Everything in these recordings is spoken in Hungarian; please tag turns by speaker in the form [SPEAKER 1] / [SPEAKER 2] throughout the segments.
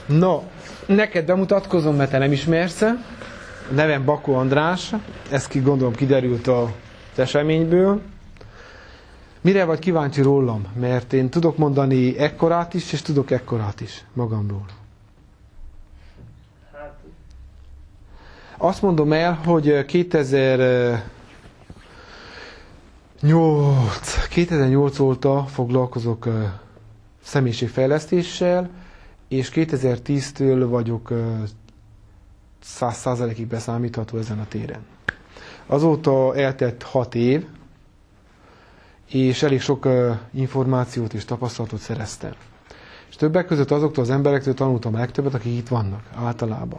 [SPEAKER 1] No, neked bemutatkozom, mert te nem ismersz. Nevem Bakó András, ez gondolom kiderült az eseményből. Mire vagy kíváncsi rólam? Mert én tudok mondani ekkorát is, és tudok ekkorát is magamról. Azt mondom el, hogy 2008 óta foglalkozok személyiségfejlesztéssel, és 2010-től vagyok 100%-ig beszámítható ezen a téren. Azóta eltelt 6 év, és elég sok információt és tapasztalatot szereztem. És többek között azoktól az emberektől tanultam a legtöbbet, akik itt vannak általában.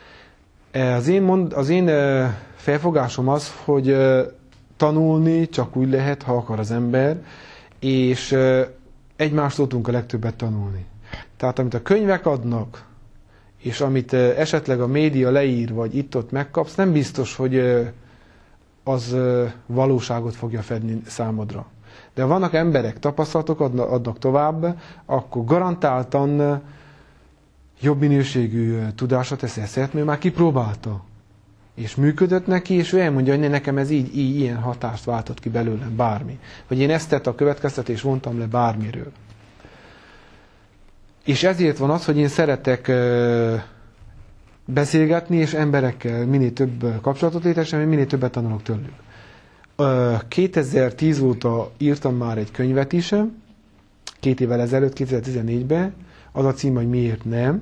[SPEAKER 1] Az én felfogásom az, hogy tanulni csak úgy lehet, ha akar az ember, és egymástól tudunk a legtöbbet tanulni. Tehát amit a könyvek adnak, és amit esetleg a média leír, vagy itt-ott megkapsz, nem biztos, hogy az valóságot fogja fedni számodra. De ha vannak emberek, tapasztalatok adnak tovább, akkor garantáltan jobb minőségű tudásra teszel szert, mert már kipróbálta. És működött neki, és ő elmondja, hogy nekem ez így ilyen hatást váltott ki belőlem bármi. Vagy én ezt tett a következtetést, vontam le bármiről. És ezért van az, hogy én szeretek beszélgetni, és emberekkel minél több kapcsolatot létesíteni, minél többet tanulok tőlük. 2010 óta írtam már egy könyvet is, 2 évvel ezelőtt, 2014-ben, az a cím, hogy miért nem.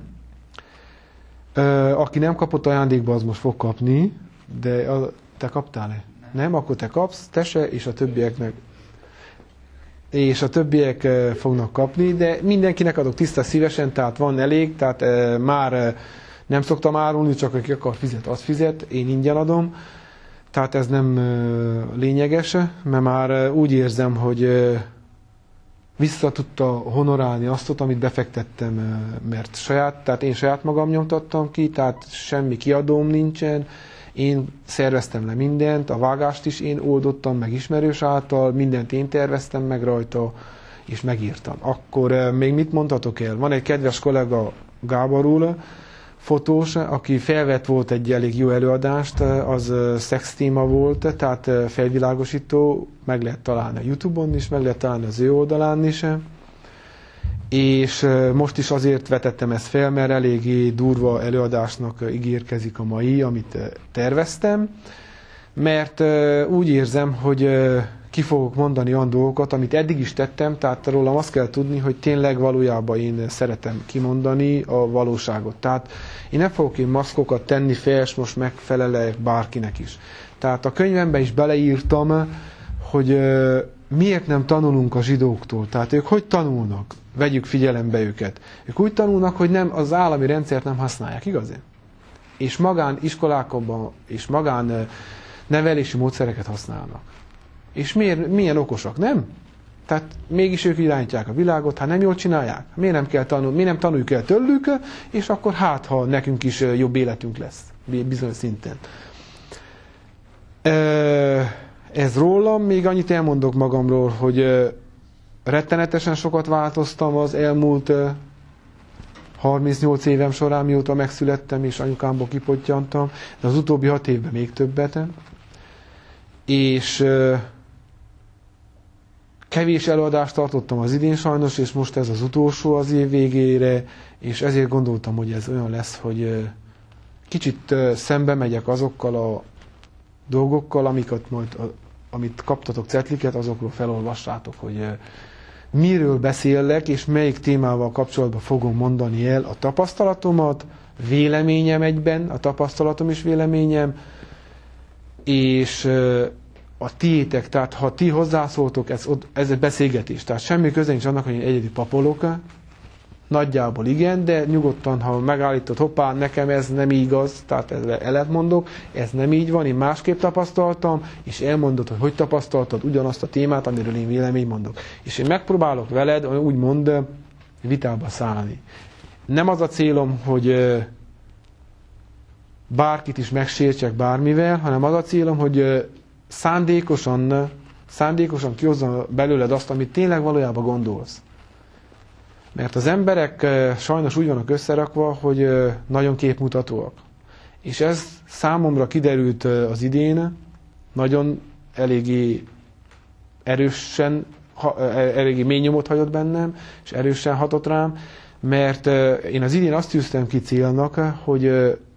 [SPEAKER 1] Aki nem kapott ajándékba, az most fog kapni, de te kaptál-e? Nem? Akkor te kapsz, te se, és a többieknek. És a többiek fognak kapni, de mindenkinek adok tiszta szívesen, tehát van elég, tehát már nem szoktam árulni, csak aki akar fizet, az fizet, én ingyen adom. Tehát ez nem lényeges, mert már úgy érzem, hogy vissza tudta honorálni azt, amit befektettem, mert tehát én saját magam nyomtattam ki, tehát semmi kiadóm nincsen, én szerveztem le mindent, a vágást is én oldottam meg ismerős által, mindent én terveztem meg rajta, és megírtam. Akkor még mit mondhatok el? Van egy kedves kollega, Gábor úr, fotós, aki felvett volt egy elég jó előadást, az szex téma volt, tehát felvilágosító, meg lehet találni a YouTube-on is, meg lehet találni az ő oldalán is. És most is azért vetettem ezt fel, mert eléggé durva előadásnak ígérkezik a mai, amit terveztem, mert úgy érzem, hogy ki fogok mondani olyan dolgokat, amit eddig is tettem, tehát rólam azt kell tudni, hogy tényleg valójában én szeretem kimondani a valóságot. Tehát én nem fogok én maszkokat tenni fel, és most megfelelek bárkinek is. Tehát a könyvemben is beleírtam, hogy miért nem tanulunk a zsidóktól. Tehát ők hogy tanulnak? Vegyük figyelembe őket. Ők úgy tanulnak, hogy nem, az állami rendszert nem használják, igaz? És magániskolákban és magán nevelési módszereket használnak. És milyen okosak, nem? Tehát mégis ők irányítják a világot, hát nem jól csinálják. Miért nem tanuljuk el tőlük, és akkor ha nekünk is jobb életünk lesz, bizonyos szinten. Ez rólam, még annyit elmondok magamról, hogy rettenetesen sokat változtam az elmúlt 38 évem során, mióta megszülettem, és anyukámból kipottyantam, de az utóbbi 6 évben még többet. És kevés előadást tartottam az idén sajnos, és most ez az utolsó az év végére, és ezért gondoltam, hogy ez olyan lesz, hogy kicsit szembe megyek azokkal a dolgokkal, amit kaptatok cetliket, azokról felolvassátok, hogy miről beszélek, és melyik témával kapcsolatban fogom mondani el a tapasztalatomat, véleményem egyben, a tapasztalatom is véleményem, és a tiétek, tehát ha ti hozzászóltok, ez egy beszélgetés, tehát semmi köze nincs annak, hogy én egyedi papolok, nagyjából igen, de nyugodtan, ha megállítod, hoppá, nekem ez nem igaz, tehát elet mondok, ez nem így van, én másképp tapasztaltam, és elmondod, hogy tapasztaltad ugyanazt a témát, amiről én vélemény mondok. És én megpróbálok veled, úgymond vitába szállni. Nem az a célom, hogy bárkit is megsértsek bármivel, hanem az a célom, hogy szándékosan kihozzam belőled azt, amit tényleg valójában gondolsz. Mert az emberek sajnos úgy vannak összerakva, hogy nagyon képmutatóak. És ez számomra kiderült az idén, nagyon eléggé erősen, eléggé mély nyomot hagyott bennem, és erősen hatott rám, mert én az idén azt tűztem ki célnak, hogy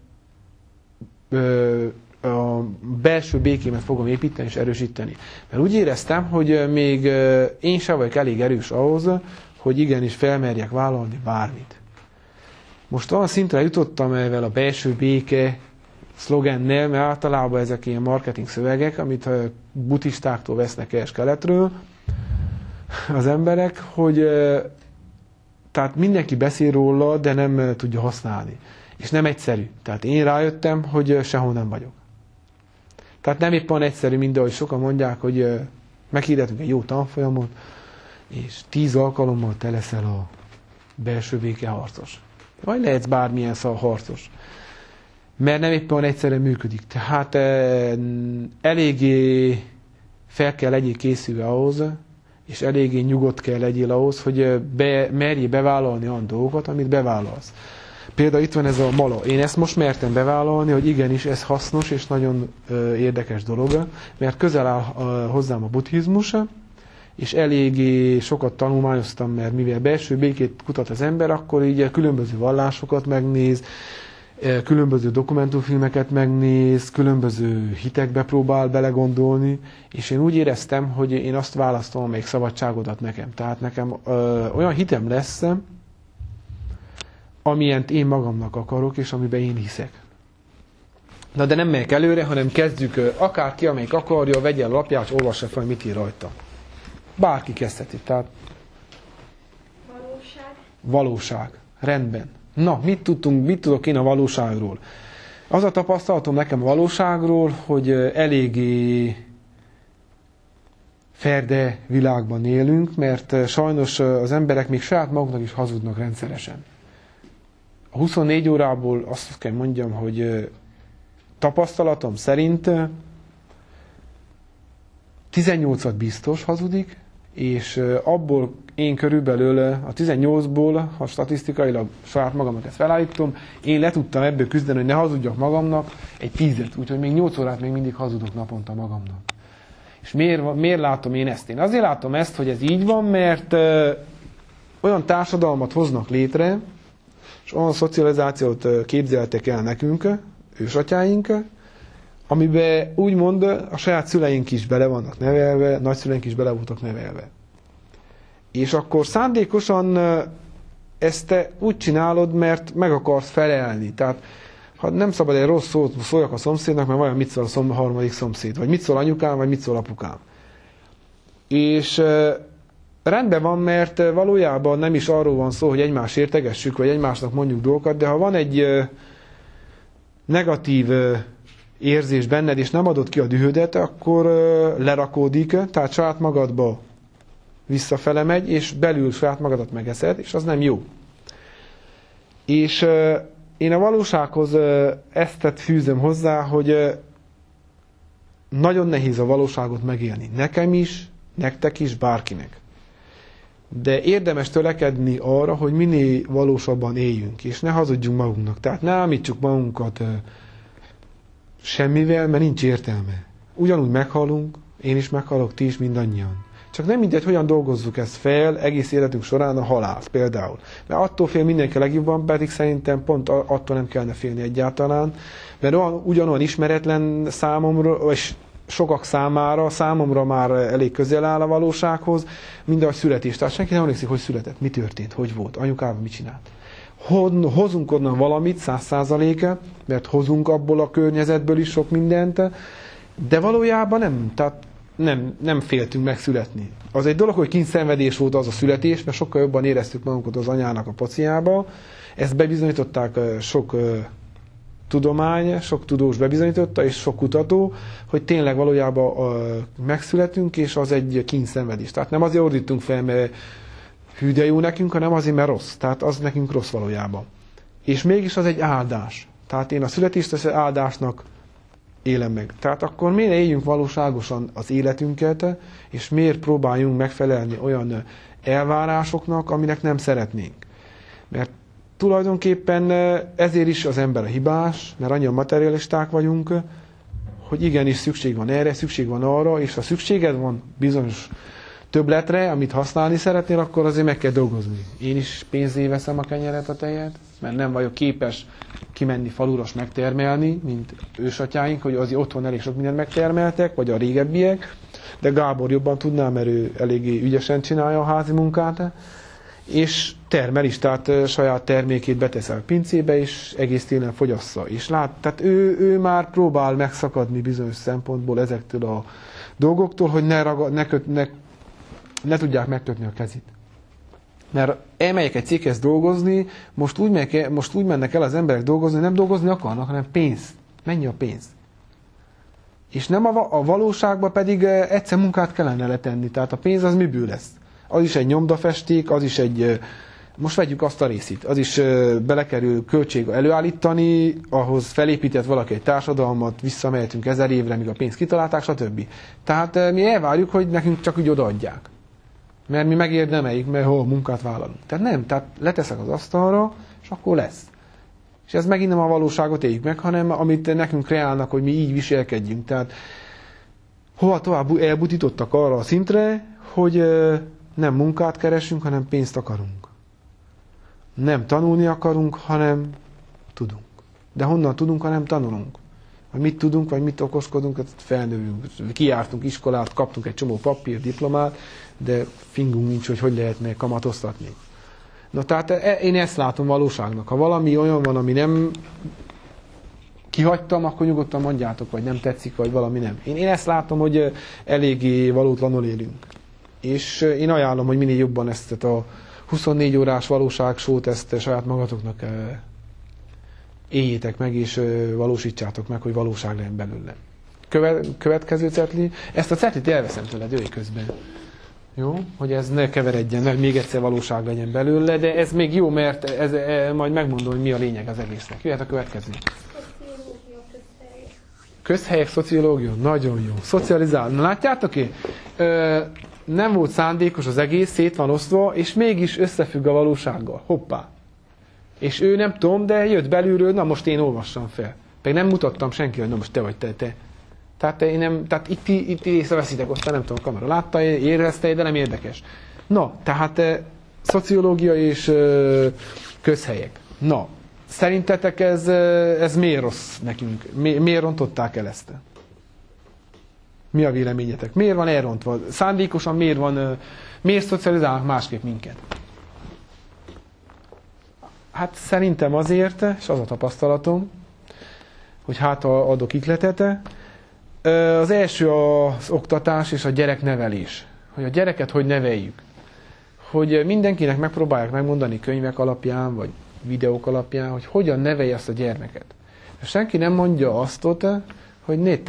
[SPEAKER 1] a belső békémet fogom építeni és erősíteni. Mert úgy éreztem, hogy még én sem vagyok elég erős ahhoz, hogy igenis felmerjek vállalni bármit. Most olyan szintre jutottam ezzel a belső béke szlogennel, mert általában ezek ilyen marketing szövegek, amit a buddhistáktól vesznek el keletről az emberek, hogy tehát mindenki beszél róla, de nem tudja használni. És nem egyszerű. Tehát én rájöttem, hogy sehol nem vagyok. Tehát nem éppen egyszerű, mint ahogy sokan mondják, hogy meghirdetünk egy jó tanfolyamot, és 10 alkalommal te leszel a belső béke harcos. Vagy lehetsz bármilyen harcos. Mert nem éppen egyszerűen működik. Tehát eléggé fel kell legyél készülve ahhoz, és eléggé nyugodt kell legyél ahhoz, hogy merjél bevállalni olyan dolgokat, amit bevállalsz. Például itt van ez a mala. Én ezt most mertem bevállalni, hogy igenis ez hasznos és nagyon érdekes dolog, mert közel áll hozzám a buddhizmus, és eléggé sokat tanulmányoztam, mert mivel belső békét kutat az ember, akkor így különböző vallásokat megnéz, különböző dokumentumfilmeket megnéz, különböző hitekbe próbál belegondolni, és én úgy éreztem, hogy én azt választom, amelyik szabadságot ad nekem. Tehát nekem olyan hitem lesz, amilyent én magamnak akarok, és amiben én hiszek. Na de nem megyek előre, hanem kezdjük, akárki, amelyik akarja, vegye a lapját, és olvassa fel, mit ír rajta. Bárki kezdheti. Tehát
[SPEAKER 2] Valóság.
[SPEAKER 1] Valóság. Rendben. Na, mit tudok én a valóságról? Az a tapasztalatom nekem a valóságról, hogy eléggé ferde világban élünk, mert sajnos az emberek még saját maguknak is hazudnak rendszeresen. A 24 órából azt kell mondjam, hogy tapasztalatom szerint 18-at biztos hazudik, és abból én körülbelül a 18-ból, ha statisztikailag saját magamnak ezt felállítom, én le tudtam ebből küzdeni, hogy ne hazudjak magamnak egy 10-et, úgyhogy még 8 órát még mindig hazudok naponta magamnak. És miért látom én ezt? Én azért látom ezt, hogy ez így van, mert olyan társadalmat hoznak létre, és olyan szocializációt képzeltek el nekünk, ősatyáink, amiben úgymond a saját szüleink is bele vannak nevelve, nagyszüleink is bele voltak nevelve. És akkor szándékosan ezt te úgy csinálod, mert meg akarsz felelni. Tehát ha nem szabad egy rossz szót szóljak a szomszédnak, mert vajon mit szól a harmadik szomszéd, vagy mit szól anyukám, vagy mit szól apukám. És rendben van, mert valójában nem is arról van szó, hogy egymást értegessük, vagy egymásnak mondjuk dolgokat, de ha van egy negatív érzés benned, és nem adod ki a dühödet, akkor lerakódik, tehát saját magadba visszafele megy, és belül saját magadat megeszed, és az nem jó. És én a valósághoz ezt fűzöm hozzá, hogy nagyon nehéz a valóságot megélni. Nekem is, nektek is, bárkinek. De érdemes törekedni arra, hogy minél valósabban éljünk, és ne hazudjunk magunknak. Tehát ne ámítsuk magunkat semmivel, mert nincs értelme. Ugyanúgy meghalunk, én is meghalok, ti is, mindannyian. Csak nem mindegy, hogyan dolgozzuk ezt fel egész életünk során a halált például. Mert attól fél mindenki legjobban, pedig szerintem pont attól nem kellene félni egyáltalán, mert ugyanolyan ismeretlen számomra, és sokak számára, számomra már elég közel áll a valósághoz, mint a születés. Tehát senki nem emlékszik, hogy született, mi történt, hogy volt, anyukában mit csinált. Hozunk onnan valamit, 100%, mert hozunk abból a környezetből is sok mindent, de valójában nem, tehát nem féltünk megszületni. Az egy dolog, hogy kényszenvedés volt az a születés, mert sokkal jobban éreztük magunkat az anyának a pociába. Ezt bebizonyították sok tudomány, sok tudós bebizonyította, és sok kutató, hogy tényleg valójában megszületünk, és az egy kényszenvedés. Tehát nem azért ordítunk fel, mert hű de jó nekünk, hanem azért, mert rossz. Tehát az nekünk rossz valójában. És mégis az egy áldás. Tehát én a születést az áldásnak élem meg. Tehát akkor miért éljünk valóságosan az életünket, és miért próbáljunk megfelelni olyan elvárásoknak, aminek nem szeretnénk. Mert tulajdonképpen ezért is az ember a hibás, mert annyian materialisták vagyunk, hogy igenis szükség van erre, szükség van arra, és ha szükséged van bizonyos többletre, amit használni szeretnél, akkor azért meg kell dolgozni. Én is pénzé veszem a kenyeret, a tejet, mert nem vagyok képes kimenni faluras megtermelni, mint ősatyáink, hogy azért otthon elég sok mindent megtermeltek, vagy a régebbiek, de Gábor jobban tudná, mert ő eléggé ügyesen csinálja a házi munkát, és termel is, tehát saját termékét beteszel a pincébe, és egész télen fogyassza. És tehát ő már próbál megszakadni bizonyos szempontból ezektől a dolgoktól, hogy ne tudják megkötni a kezét. Mert elmegyek egy céghez dolgozni, most úgy mennek el az emberek dolgozni, nem dolgozni akarnak, hanem pénzt. Mennyi a pénz? És nem a valóságban pedig egyszer munkát kellene letenni. Tehát a pénz az miből lesz? Az is egy nyomdafesték, az is egy, most vegyük azt a részét, az is belekerül költség előállítani, ahhoz felépített valaki egy társadalmat, visszamehetünk 1000 évre, míg a pénzt kitalálták, stb. Tehát mi elvárjuk, hogy nekünk csak úgy odaadják. Mert mi megérdemeljük, mert munkát vállalunk. Tehát nem, tehát leteszek az asztalra, és akkor lesz. És ez megint nem a valóságot éljük meg, hanem amit nekünk kreálnak, hogy mi így viselkedjünk. Tehát hova tovább elbutítottak arra a szintre, hogy nem munkát keresünk, hanem pénzt akarunk. Nem tanulni akarunk, hanem tudunk. De honnan tudunk, ha nem tanulunk? Vagy mit tudunk, vagy mit okoskodunk, felnőünk, kijártunk iskolát, kaptunk egy csomó papír, diplomát, de fingunk nincs, hogy lehetne kamatoztatni. Na tehát én ezt látom valóságnak. Ha valami olyan van, ami nem kihagytam, akkor nyugodtan mondjátok, vagy nem tetszik, vagy valami nem. Én ezt látom, hogy eléggé valótlanul élünk. És én ajánlom, hogy minél jobban ezt a 24 órás valóságsót, ezt saját magatoknak éljétek meg, és valósítsátok meg, hogy valóság legyen belőle. Következő cetli. Ezt a cetlit elveszem tőled, jöjj közben. Jó? Hogy ez ne keveredjen, mert még egyszer valóság legyen belőle, de ez még jó, mert majd megmondom, hogy mi a lényeg az egésznek. Jöhet a következő. Közhelyek, szociológia? Nagyon jó. Szocializálni. Na, látjátok-e? Nem volt szándékos az egész, szét van osztva, és mégis összefügg a valósággal. Hoppá. És ő nem tudom, de jött belülről, na most én olvassam fel. Pedig nem mutattam senki, hogy na most te vagy te. Tehát itt észreveszitek, aztán nem tudom, a kamera látta, érezte, de nem érdekes. Na, tehát szociológia és közhelyek. Na, szerintetek ez miért rossz nekünk? Miért rontották el ezt? Mi a véleményetek? Miért van elrontva? Szándékosan miért szocializálnak másképp minket? Hát szerintem azért, és az a tapasztalatom, hogy hát adok ihletet, az első az oktatás és a gyereknevelés. Hogy a gyereket hogy neveljük. Hogy mindenkinek megpróbálják megmondani könyvek alapján, vagy videók alapján, hogy hogyan nevelje azt a gyermeket. Senki nem mondja azt, hogy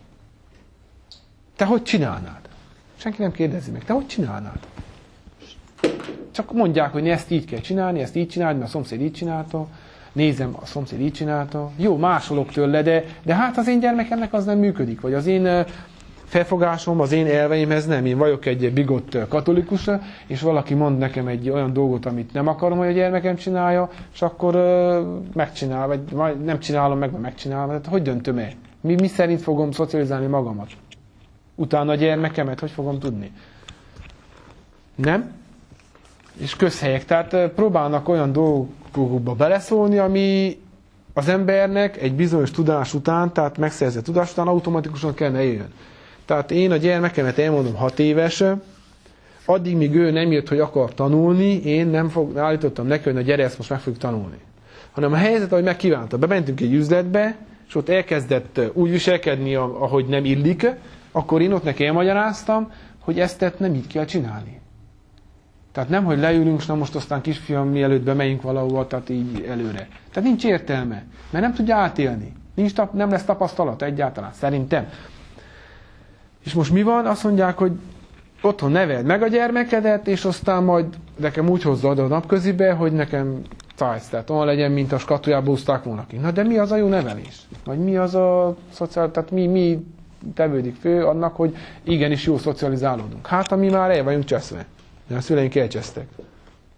[SPEAKER 1] te hogy csinálnád? Senki nem kérdezi meg, te hogy csinálnád? Csak mondják, hogy ezt így kell csinálni, ezt így csinálni, mert a szomszéd így csinálta, nézem, a szomszéd így csinálta. Jó, másolok tőle, de hát az én gyermekemnek az nem működik, vagy az én felfogásom, az én elveimhez nem. Én vagyok egy bigott katolikus, és valaki mond nekem egy olyan dolgot, amit nem akarom, hogy a gyermekem csinálja, és akkor megcsinál, vagy nem csinálom meg, vagy megcsinálom. Tehát hogy döntöm el? Mi szerint fogom szocializálni magamat? Utána a gyermekemet hogy fogom tudni? Nem? És közhelyek. Tehát próbálnak olyan dolgokba beleszólni, ami az embernek egy bizonyos tudás után, tehát megszerzett tudás után automatikusan kellene jöjjön. Tehát én a gyermekemet elmondom 6 éves, addig, míg ő nem jött, hogy akar tanulni, én nem állítottam neki, hogy na gyere, ezt most meg fogjuk tanulni. Hanem a helyzet, ahogy megkívánta, bementünk egy üzletbe, és ott elkezdett úgy viselkedni, ahogy nem illik, akkor én ott neki elmagyaráztam, hogy ezt nem így kell csinálni. Tehát nem, hogy leülünk, és na most aztán kisfiam, mielőtt bemegyünk valahova, tehát így előre. Tehát nincs értelme, mert nem tudja átélni. Nem lesz tapasztalat egyáltalán, szerintem. És most mi van? Azt mondják, hogy otthon neveld meg a gyermekedet, és aztán majd nekem úgy hozza a napközibe, hogy nekem cájsz, tehát olyan legyen, mint a skatujába úszták volna ki. Na de mi az a jó nevelés? Vagy mi az a szociális, tehát mi tevődik fő annak, hogy igenis jó szocializálódunk. Hát, ami már el vagyunk cseszve. De a szüleink elcsesztek.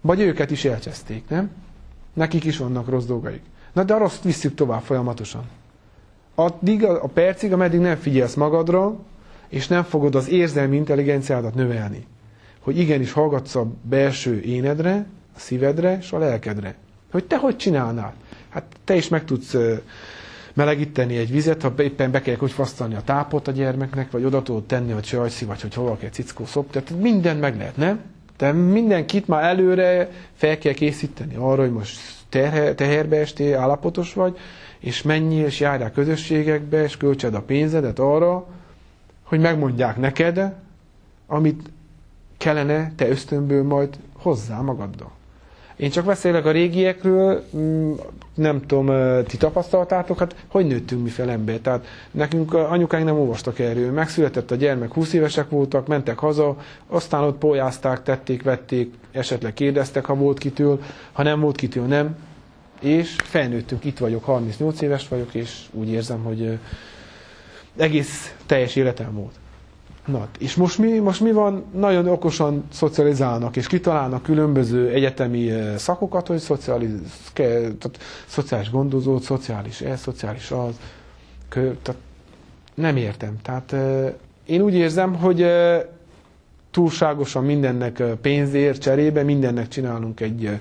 [SPEAKER 1] Vagy őket is elcseszték, nem? Nekik is vannak rossz dolgaik. Na de a rosszt visszük tovább folyamatosan. Addig a percig, ameddig nem figyelsz magadra, és nem fogod az érzelmi intelligenciádat növelni. Hogy igenis hallgatsz a belső énedre, a szívedre és a lelkedre. Hogy te hogy csinálnál? Hát te is meg tudsz melegíteni egy vizet, ha éppen be kell fogyasztani a tápot a gyermeknek, vagy oda tudod tenni, hogy sajszi, vagy hogy hova kell cickó szop. Tehát mindent meg lehet, nem? De mindenkit már előre fel kell készíteni arra, hogy most teherbe estél, állapotos vagy, és menjél, és járjál közösségekbe, és költsed a pénzedet arra, hogy megmondják neked, amit kellene te ösztönből majd hozzá magaddal. Én csak beszélek a régiekről, nem tudom, ti tapasztaltátok, hát hogy nőttünk mi fel ember? Tehát nekünk anyukánk nem olvastak erről. Megszületett a gyermek, 20 évesek voltak, mentek haza, aztán ott pólyázták, tették, vették, esetleg kérdeztek, ha volt kitől, ha nem volt kitől, nem. És felnőttünk, itt vagyok, 38 éves vagyok, és úgy érzem, hogy egész teljes életem volt. Na, és most mi van? Nagyon okosan szocializálnak, és kitalálnak különböző egyetemi szakokat, hogy szociális gondozót, szociális ez, szociális az. Tehát nem értem. Tehát én úgy érzem, hogy túlságosan mindennek pénzért cserébe, mindennek csinálunk egy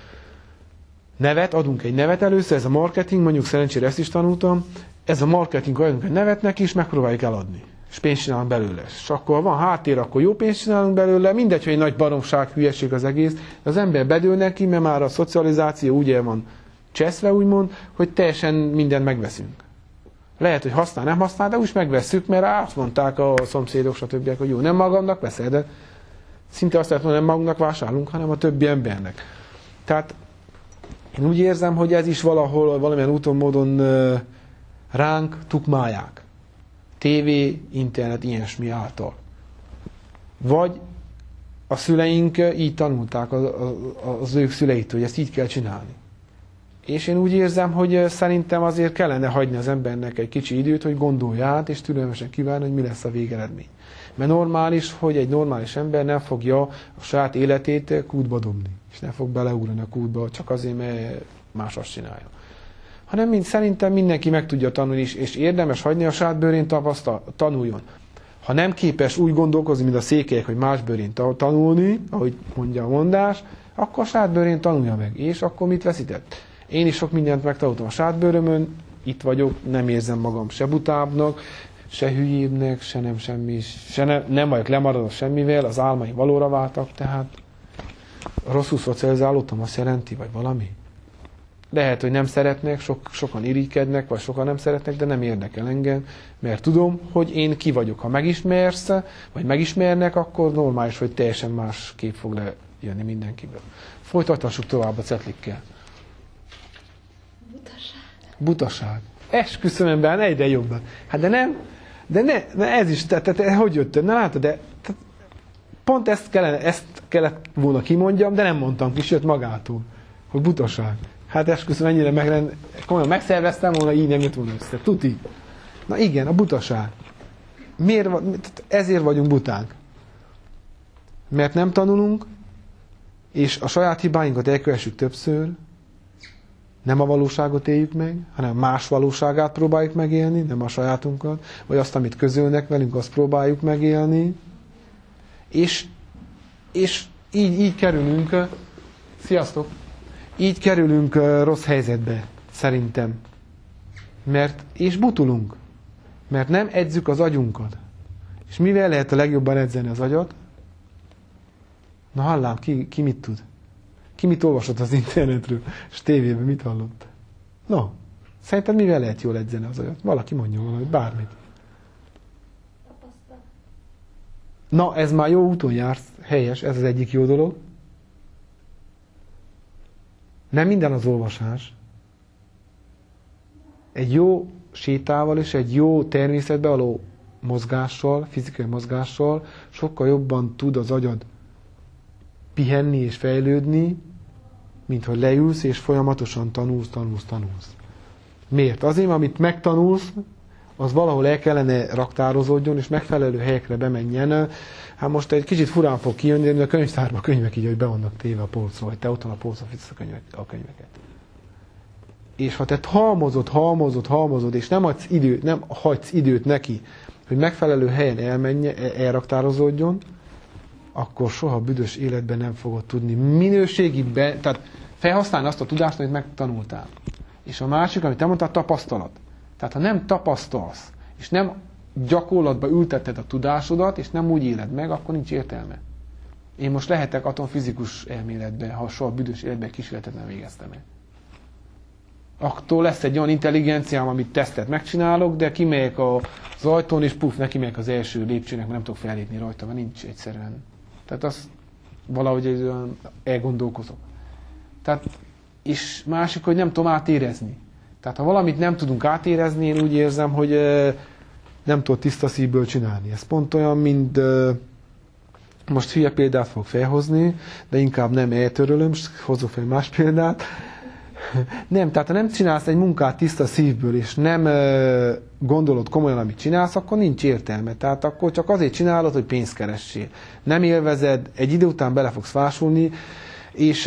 [SPEAKER 1] nevet, adunk egy nevet először, ez a marketing, mondjuk szerencsére ezt is tanultam, ez a marketing, adunk egy nevet neki, és megpróbáljuk eladni. És pénzt csinálunk belőle. És akkor van háttér, akkor jó pénzt csinálunk belőle, mindegy, hogy egy nagy baromság, hülyeség az egész, de az ember bedől neki, mert már a szocializáció úgy el van cseszve, úgymond, hogy teljesen mindent megveszünk. Lehet, hogy használ, nem használ, de úgy megvesszük, mert azt mondták a szomszédok, stb., hogy jó, nem magamnak veszel, de szinte azt lehet, hogy nem magunknak vásárolunk, hanem a többi embernek. Tehát én úgy érzem, hogy ez is valahol, valamilyen úton, módon ránk tukmálják. TV, internet, ilyesmi által. Vagy a szüleink így tanulták az ők szüleitől, hogy ezt így kell csinálni. És én úgy érzem, hogy szerintem azért kellene hagyni az embernek egy kicsi időt, hogy gondolja át, és türelmesen kívánni, hogy mi lesz a végeredmény. Mert normális, hogy egy normális ember nem fogja a saját életét kútba dobni, és nem fog beleugrani a kútba, csak azért, mert más azt csinálja. Hanem szerintem mindenki meg tudja tanulni, és érdemes hagyni a saját bőrén tanuljon. Ha nem képes úgy gondolkozni, mint a székelyek, hogy más bőrén tanulni, ahogy mondja a mondás, akkor a saját bőrén tanulja meg. És akkor mit veszített? Én is sok mindent megtanultam a saját bőrömön, itt vagyok, nem érzem magam se butábbnak, se hülyébbnek, se nem semmi, nem vagyok lemaradva semmivel, az álmaim valóra váltak, tehát rosszul szocializálódtam, azt jelenti, vagy valami? Lehet, hogy nem szeretnek, sokan irigykednek, vagy sokan nem szeretnek, de nem érdekel engem, mert tudom, hogy én ki vagyok. Ha megismersz, vagy megismernek, akkor normális, hogy teljesen más kép fog lejönni mindenkiből. Folytathassuk tovább a cetlikkel. Butaság. Esküszöm, ember, egyre jobban. Hát de nem, ez is, tehát hogy jöttem, na látod, de pont ezt kellett volna kimondjam, de nem mondtam ki, jött magától, hogy butaság. Hát esküszöm, ennyire komolyan megszerveztem volna, így nem jött volna össze. Tuti. Na igen, a butaság. Ezért vagyunk buták. Mert nem tanulunk, és a saját hibáinkat elkövessük többször, nem a valóságot éljük meg, hanem más valóságát próbáljuk megélni, nem a sajátunkat, vagy azt, amit közölnek velünk, azt próbáljuk megélni. És így kerülünk, sziasztok! Így kerülünk rossz helyzetbe, szerintem. És butulunk. Mert nem edzük az agyunkat. És mivel lehet a legjobban edzeni az agyat? Na hallám, ki mit tud? Ki mit olvasott az internetről, és tévében mit hallott? No, szerintem mivel lehet jól edzeni az agyat? Valaki mondja valamit, bármit. Na, ez már jó úton jársz, helyes, ez az egyik jó dolog. Nem minden az olvasás. Egy jó sétával és egy jó természetbe való mozgással, fizikai mozgással sokkal jobban tud az agyad pihenni és fejlődni, mint hogy leülsz és folyamatosan tanulsz. Miért? Azért, amit megtanulsz, az valahol el kellene raktározódjon, és megfelelő helyekre bemenjen. Hát most egy kicsit furán fog kijönni, de a könyvtárban könyvek így, hogy be vannak téve a polcról, hogy te otthon a polcra fizetsz a könyveket. És ha te halmozod, és nem hagysz időt neki, hogy megfelelő helyen elraktározódjon, akkor soha büdös életben nem fogod tudni minőségiben, tehát felhasználni azt a tudást, amit megtanultál. És a másik, amit te mondtál, tapasztalat. Tehát ha nem tapasztalsz, és nem gyakorlatba ülteted a tudásodat, és nem úgy éled meg, akkor nincs értelme. Én most lehetek atomfizikus elméletben, ha soha büdös életben kísérletet nem végeztem el. Attól lesz egy olyan intelligenciám, amit tesztet megcsinálok, de kimegyek az ajtón, és neki megyek az első lépcsőnek, mert nem tudok fellépni rajta, mert nincs egyszerűen. Tehát azt valahogy egy olyan elgondolkozok. Tehát, és másik, hogy nem tudom átérezni. Tehát ha valamit nem tudunk átérezni, én úgy érzem, hogy nem tudod tiszta szívből csinálni. Ez pont olyan, mint most hülye példát fogok felhozni, de inkább nem eltörölöm, hozok fel más példát. Nem, tehát ha nem csinálsz egy munkát tiszta szívből, és nem gondolod komolyan, amit csinálsz, akkor nincs értelme. Tehát akkor csak azért csinálod, hogy pénzt keressél. Nem élvezed, egy idő után bele fogsz fásulni, és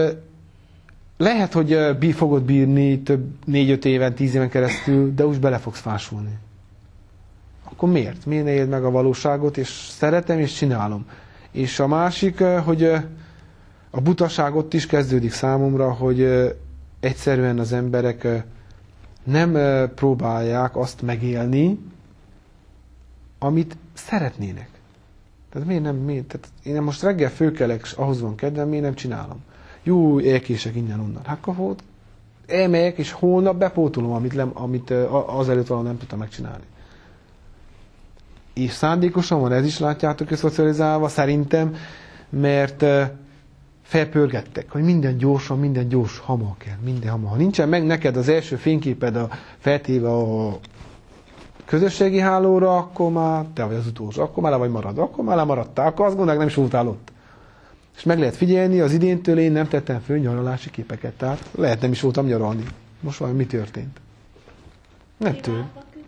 [SPEAKER 1] lehet, hogy fogod bírni több 4-5 éven, 10 éven keresztül, de úgy bele fogsz fásulni. Akkor miért? Miért ne éld meg a valóságot, és szeretem, és csinálom. És a másik, hogy a butaság ott is kezdődik számomra, hogy egyszerűen az emberek nem próbálják azt megélni, amit szeretnének. Tehát miért nem? Tehát én most reggel fölkelek, és ahhoz van kedvem, miért nem csinálom? Jó, elkések innen-onnan. Hát akkor elmegyek, és holnap bepótolom, amit azelőtt valahol nem tudtam megcsinálni. És szándékosan van ez is, látjátok, hogy szocializálva, szerintem, mert felpörgettek, hogy minden gyorsan, minden gyors, hamar kell, minden hamar. Ha nincsen meg neked az első fényképed feltéve a közösségi hálóra, akkor már te vagy az utolsó, akkor már le vagy marad, akkor már lemaradtál, akkor azt gondolják, nem is voltál ott. És meg lehet figyelni, az idéntől én nem tettem föl nyaralási képeket, tehát lehet nem is voltam nyaralni. Most valami mi történt? Nem tűnt.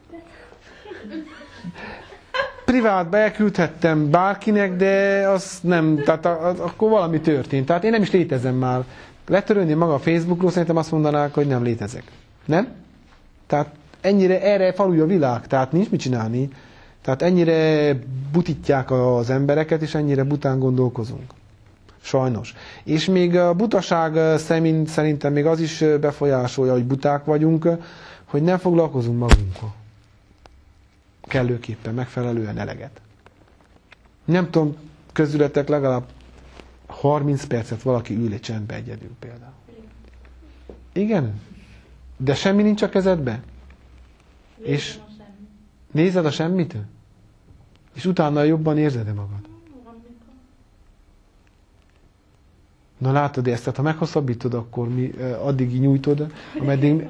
[SPEAKER 1] Privátba elküldhettem bárkinek, de az nem, tehát akkor valami történt. Tehát én nem is létezem már. Letörölni maga a Facebookról, szerintem azt mondanák, hogy nem létezek. Nem? Tehát ennyire erre falulja a világ, tehát nincs mit csinálni. Tehát ennyire butítják az embereket, és ennyire bután gondolkozunk. Sajnos. És még a butaság szerintem még az is befolyásolja, hogy buták vagyunk, hogy nem foglalkozunk magunkkal. Kellőképpen, megfelelően eleget. Nem tudom, közületek legalább 30 percet valaki ül egy csendbe egyedül például. Igen? De semmi nincs a kezedbe? És nézed a semmit? És utána jobban érzed-e magad? Na látod ezt, tehát ha meghosszabbítod, akkor addig nyújtod, ameddig...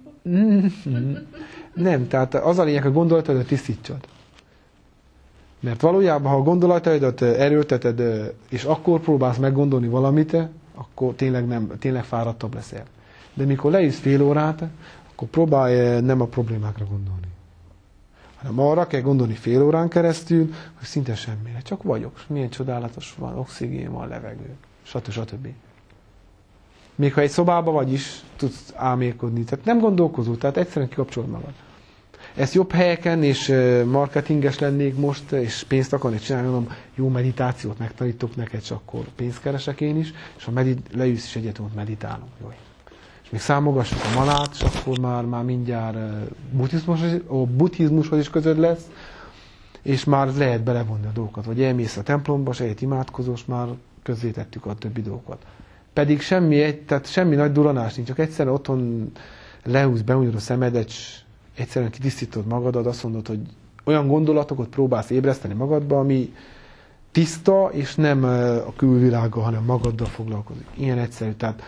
[SPEAKER 1] Nem, tehát az a lényeg, a gondolataidat tisztítsad. Mert valójában, ha a gondolataidat erőlteted, és akkor próbálsz meggondolni valamit, akkor tényleg fáradtabb leszel. De mikor leülsz fél órát, akkor próbálj nem a problémákra gondolni. Hanem arra kell gondolni fél órán keresztül, hogy szinte semmire. Csak vagyok. Milyen csodálatos van, oxigén van, levegő, stb. Még ha egy szobában vagy is, tudsz álmélkodni. Tehát nem gondolkozol, tehát egyszerűen kikapcsolod magad. Ezt jobb helyeken, és marketinges lennék most, és pénzt akarnék csinálni, mondom, jó meditációt megtanítok neked, és akkor pénzt keresek én is, és ha leülsz is egyet, ott meditálunk. Jó. És még számogassuk a malát, és akkor már mindjárt buddhizmushoz is közöd lesz, és már lehet belevonni a dolgokat. Vagy elmész a templomba, és egyet imádkozós, már közzétettük a többi dolgokat. Pedig semmi nagy duranás nincs, csak egyszerűen otthon lehúz, beunod a szemedet, és egyszerűen kitisztítod magadat, azt mondod, hogy olyan gondolatokat próbálsz ébreszteni magadba, ami tiszta, és nem a külvilággal, hanem magaddal foglalkozik. Ilyen egyszerű. Tehát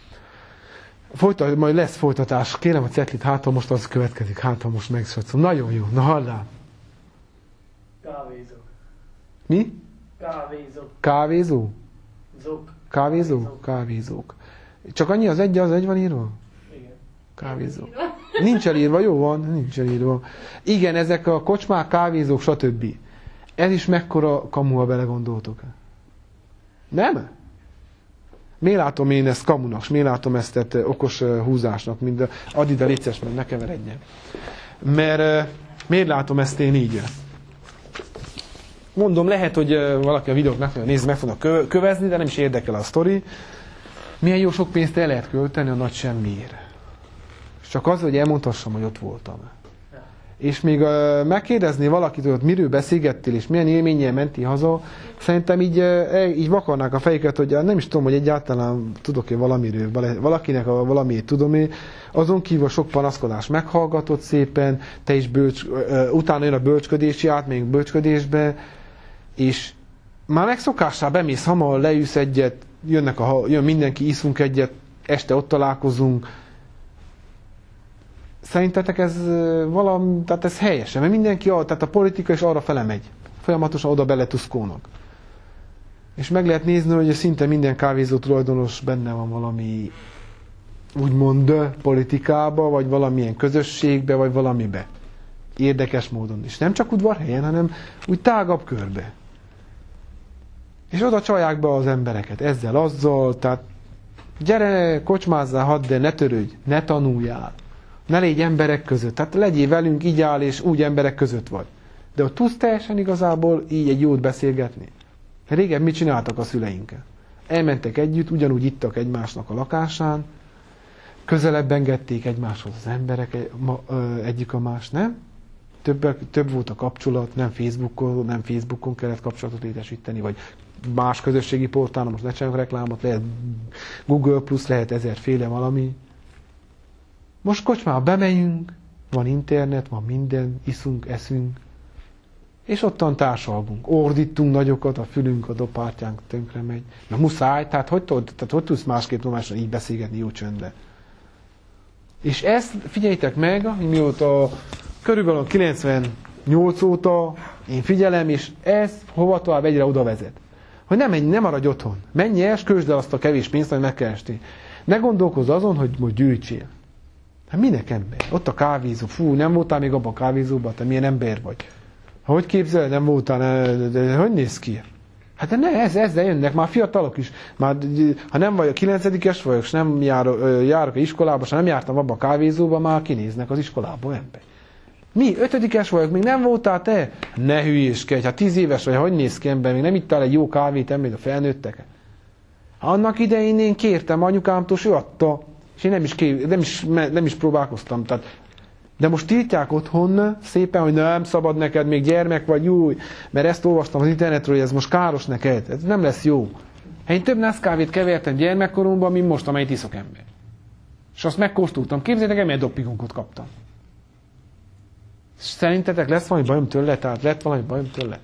[SPEAKER 1] majd lesz folytatás. Kérem a cetlit, hát ha most az következik, hát ha most megsatszom. Nagyon jó. Na halljál.
[SPEAKER 2] Kávézók.
[SPEAKER 1] Mi?
[SPEAKER 2] Kávézók.
[SPEAKER 1] Kávézó?
[SPEAKER 2] Zok.
[SPEAKER 1] Kávézó? Kávézók. Csak annyi az egy van írva?
[SPEAKER 2] Igen.
[SPEAKER 1] Kávézó. Nincs elírva, jó van, nincs elírva. Igen, ezek a kocsmák, kávézók, stb. Ez is mekkora kamu, ha belegondoltok. Nem? Miért látom én ezt kamunak, és miért látom ezt okos húzásnak, mint add ide, létszes, meg ne keveredjen. Mert miért látom ezt én így? Mondom, lehet, hogy valaki a videók meg fognak kövezni, de nem is érdekel a sztori. Milyen jó sok pénzt el lehet költeni a nagy semmiért. Csak az, hogy elmondhassam, hogy ott voltam. És még megkérdezni valakit, hogy miről beszélgettél, és milyen élménnyel mentél haza, szerintem így vakarnák a fejüket, hogy nem is tudom, hogy egyáltalán tudok-e valamiről, valakinek valamiért tudom én. Azon kívül sok panaszkodás meghallgatott szépen, te is utána jön a bölcsködési még bölcsködésbe, és már megszokássá bemész hamar, leülsz egyet, jön mindenki, iszunk egyet, este ott találkozunk. Szerintetek ez valami, tehát ez helyesen, mert mindenki, tehát a politika is arra fele megy. Folyamatosan oda beletuszkónak. És meg lehet nézni, hogy szinte minden kávézó tulajdonos benne van valami úgymond politikába, vagy valamilyen közösségbe, vagy valamibe. Érdekes módon is. Nem csak udvarhelyen, hanem úgy tágabb körbe. És oda csalják be az embereket ezzel, azzal, tehát gyere, kocsmázzál, hadd, de ne törődj, ne tanuljál. Ne légy emberek között. Tehát legyél velünk, így áll, és úgy emberek között vagy. De ott tudsz teljesen igazából így egy jót beszélgetni. Régen mit csináltak a szüleinkkel? Elmentek együtt, ugyanúgy ittak egymásnak a lakásán, közelebb engedték egymáshoz az emberek egyik a más, nem? Több volt a kapcsolat, nem Facebookon kellett kapcsolatot létesíteni, vagy más közösségi portálon, most ne csináljuk reklámot, lehet Google Plus, lehet ezerféle valami. Most kocsmába bemegyünk, van internet, van minden, iszunk, eszünk, és ottan társalgunk. Ordítunk nagyokat, a fülünk, a dopártyánk tönkre megy. Na muszáj, tehát hogy tudsz másképp normálisan így beszélgetni jó csöndbe? És ezt figyeljétek meg, mióta körülbelül 98 óta én figyelem, és ez hova tovább egyre oda vezet. Hogy nem maradj otthon. Menj el, és költsd el azt a kevés pénzt, amit meg kell esni. Ne gondolkozz azon, hogy most gyűjtsél. Hát minek ember? Ott a kávézó. Fú, nem voltál még abban a kávézóban, te milyen ember vagy. Hogy képzeled, nem voltál, de hogy néz ki? Hát de ne, ezzel jönnek már fiatalok is. Már, ha nem vagy a 9-es vagyok, és nem járok iskolába, és nem jártam abban a kávézóban, már kinéznek az iskolából ember. Mi? 5-es vagyok, még nem voltál te? Ne hülyéskedj, hát 10 éves vagy, hogy néz ki ember, még nem ittál egy jó kávét, ember, a felnőttek. Annak idején én kértem anyukámtól, és ő adta. És én nem is próbálkoztam. Tehát, de most tiltják otthon szépen, hogy nem szabad neked, még gyermek vagy, jó, mert ezt olvastam az internetről, hogy ez most káros neked. Ez nem lesz jó. Én több Nescafét kevertem gyermekkoromban, mint most, amelyet iszok ember. És azt megkóstoltam. Képzeljétek el, milyen doppingonkot kaptam. Szerintetek lesz valami bajom tőle? Tehát lett valami bajom tőle?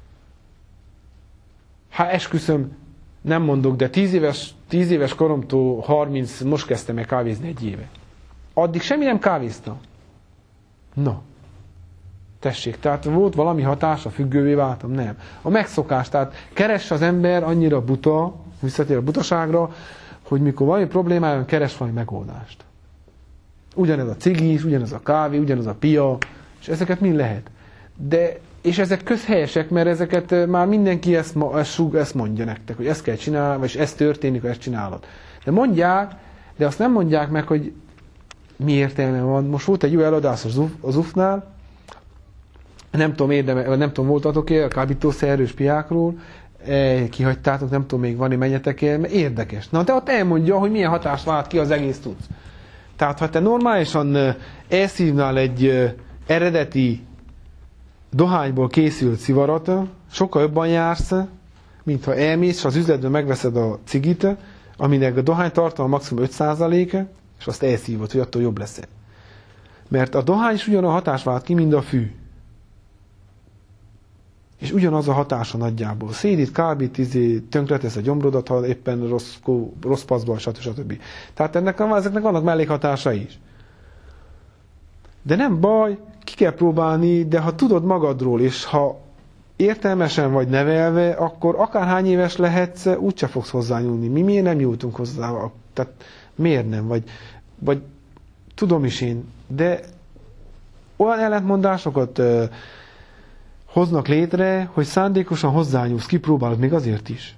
[SPEAKER 1] Hát esküszöm, nem mondok, de 10 éves koromtól 30, most kezdtem el kávézni 1 éve. Addig semmi nem kávéztam. Na. Tessék, tehát volt valami hatása, függővé váltam? Nem. A megszokás, tehát keres az ember annyira buta, visszatér a butaságra, hogy mikor valami problémája, keres valami megoldást. Ugyanez a cigi is, ugyanez a kávé, ugyanez a pia, és ezeket mind lehet. És ezek közhelyesek, mert ezeket már mindenki ezt mondja nektek, hogy ezt kell csinálni, vagy ezt történik, hogy ezt csinálod. De mondják, de azt nem mondják meg, hogy mi értelme van. Most volt egy jó eladás az UF-nál, nem tudom, voltatok-e a kábítószerrős piákról, kihagytátok, nem tudom, még van, hogy menjetek el, mert érdekes. Na, de ott elmondja, hogy milyen hatást vált ki az egész tudsz. Tehát, ha te normálisan elszívnál egy eredeti dohányból készült szivarat, sokkal jobban jársz, mint ha elmész, és az üzletben megveszed a cigit, aminek a dohánytartalma maximum 5%, és azt elszívod, hogy attól jobb lesz. Mert a dohány is ugyanaz a hatás vált ki, mint a fű. És ugyanaz a hatása nagyjából. Szédít, kábít, tönkretesz a gyomrodat, ha éppen rossz paszban, stb. Tehát ezeknek vannak mellékhatásai is. De nem baj, ki kell próbálni, de ha tudod magadról, és ha értelmesen vagy nevelve, akkor akárhány éves lehetsz, úgyse fogsz hozzányúlni. Mi miért nem nyújtunk hozzá? Tehát miért nem? Vagy Tudom is én, de olyan ellentmondásokat hoznak létre, hogy szándékosan hozzányúlsz, kipróbálod még azért is.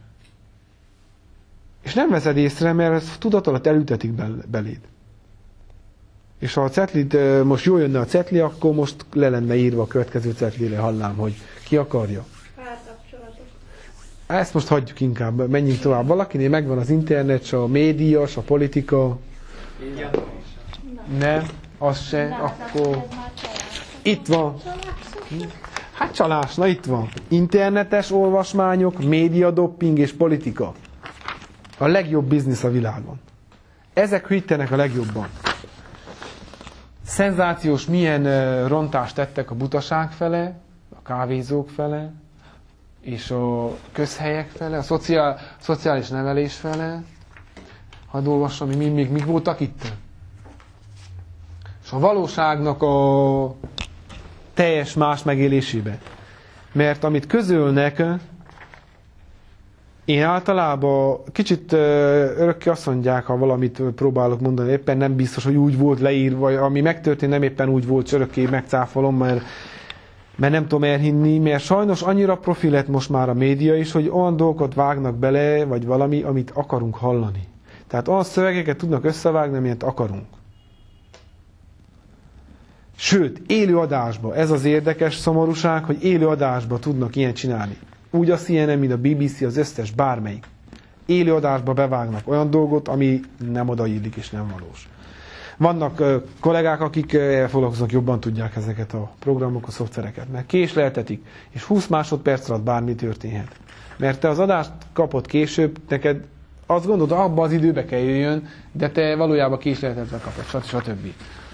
[SPEAKER 1] És nem veszed észre, mert ez tudat alatt elültetik beléd. És ha a cetlit, most jól jönne a cetli, akkor most le lenne írva a következő cetlire, hallám, hogy ki akarja.
[SPEAKER 3] Párkapcsolatok.
[SPEAKER 1] Ezt most hagyjuk inkább, menjünk tovább. Valakinél megvan az internet, a média, a politika. Nem, az se, akkor... Itt van. Hát csalás, na itt van. Internetes olvasmányok, médiadopping és politika. A legjobb biznisz a világon. Ezek hűítenek a legjobban. Szenzációs milyen rontást tettek a butaság fele, a kávézók fele, és a közhelyek fele, a szociális nevelés fele. Hadd olvassam, még voltak itt. És a valóságnak a teljes más megélésébe. Mert amit közölnek, én általában kicsit örökké azt mondják, ha valamit próbálok mondani, éppen nem biztos, hogy úgy volt leírva, vagy ami megtörtént, nem éppen úgy volt, és örökké megcáfolom, mert nem tudom elhinni, mert sajnos annyira profi lett most már a média is, hogy olyan dolgokat vágnak bele, vagy valami, amit akarunk hallani. Tehát olyan szövegeket tudnak összevágni, amilyet akarunk. Sőt, élő adásba, ez az érdekes szomorúság, hogy élő adásba tudnak ilyen csinálni. Úgy a CNN, mint a BBC, az összes, bármelyik. Élő adásba bevágnak olyan dolgot, ami nem odaillik és nem valós. Vannak kollégák, akik foglalkoznak, jobban tudják ezeket a programok, a szoftvereket, mert késleltetik, és 20 másodperc alatt bármi történhet. Mert te az adást kapod később, neked azt gondolod, abban az időbe kell jöjjön, de te valójában késleltetve kapod, stb.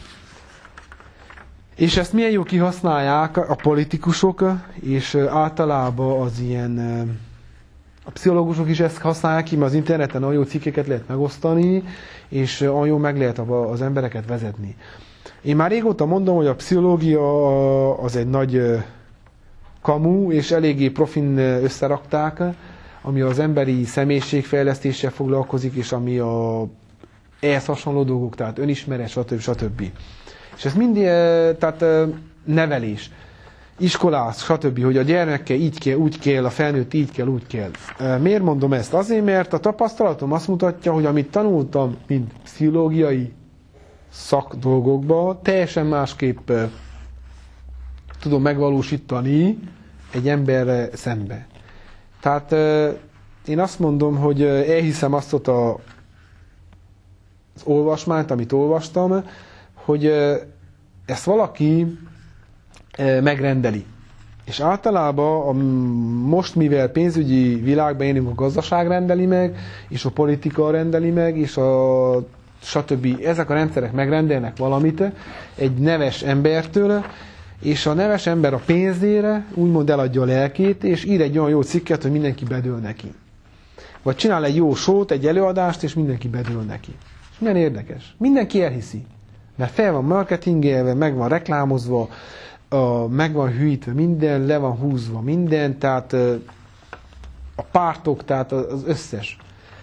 [SPEAKER 1] És ezt milyen jól kihasználják a politikusok, és általában az ilyen, a pszichológusok is ezt használják ki, mert az interneten olyan jó cikkeket lehet megosztani, és olyan jól meg lehet az embereket vezetni. Én már régóta mondom, hogy a pszichológia az egy nagy kamu, és eléggé profin összerakták, ami az emberi személyiségfejlesztéssel foglalkozik, és ami ehhez hasonló dolgok, tehát önismeret, stb. És ez mind, tehát nevelés, iskolás, stb., hogy a gyermekkel így kell, úgy kell, a felnőtt így kell, úgy kell. Miért mondom ezt? Azért, mert a tapasztalatom azt mutatja, hogy amit tanultam, mint pszichológiai szakdolgokban, teljesen másképp tudom megvalósítani egy emberre szembe. Tehát én azt mondom, hogy elhiszem azt az olvasmányt, amit olvastam, hogy ezt valaki megrendeli. És általában most, mivel pénzügyi világban élünk, a gazdaság rendeli meg, és a politika rendeli meg, és a stb. Ezek a rendszerek megrendelnek valamit egy neves embertől, és a neves ember a pénzére úgymond eladja a lelkét, és ír egy olyan jó cikket, hogy mindenki bedől neki. Vagy csinál egy jó sót, egy előadást, és mindenki bedől neki. És milyen érdekes. Mindenki elhiszi. Mert fel van marketingelve, meg van reklámozva, meg van hűítve minden, le van húzva minden, tehát a pártok, tehát az összes.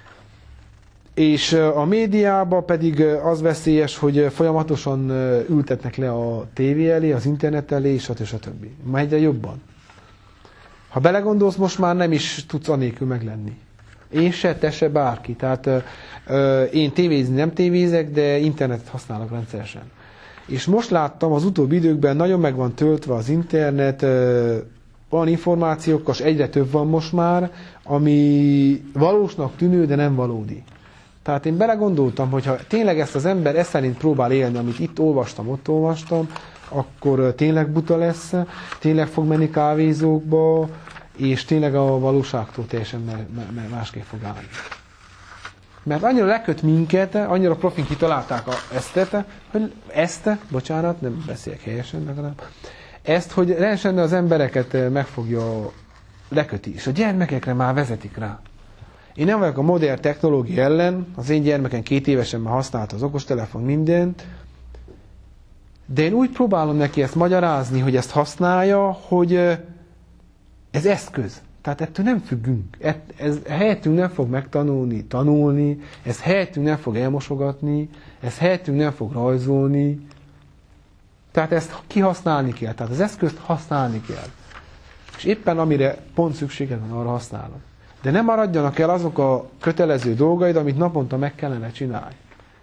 [SPEAKER 1] És a médiában pedig az veszélyes, hogy folyamatosan ültetnek le a tévé elé, az internet elé, stb. Ma egyre jobban. Ha belegondolsz, most már nem is tudsz anélkül meglenni. Én se, te se, bárki. Tehát én tévézni nem tévézek, de internetet használok rendszeresen. És most láttam, az utóbbi időkben nagyon meg van töltve az internet, olyan információkkal, és egyre több van most már, ami valósnak tűnő, de nem valódi. Tehát én belegondoltam, hogy ha tényleg ezt az ember ezt szerint próbál élni, amit itt olvastam, ott olvastam, akkor tényleg buta lesz, tényleg fog menni kávézókba, és tényleg a valóságtól teljesen másképp fog állni. Mert annyira leköt minket, annyira profin kitalálták bocsánat, nem beszélek helyesen legalább, ezt, hogy rendesen az embereket leköti, és a gyermekekre már vezetik rá. Én nem vagyok a modern technológia ellen, az én gyermekem 2 évesen már használta az okostelefon, mindent, de én úgy próbálom neki ezt magyarázni, hogy ezt használja, hogy ez eszköz. Tehát ettől nem függünk. Ez helyettünk nem fog tanulni, ez helyettünk nem fog elmosogatni, ez helyettünk nem fog rajzolni. Tehát ezt kihasználni kell, tehát az eszközt használni kell. És éppen amire pont szükséged van, arra használod. De nem maradjanak el azok a kötelező dolgaid, amit naponta meg kellene csinálni.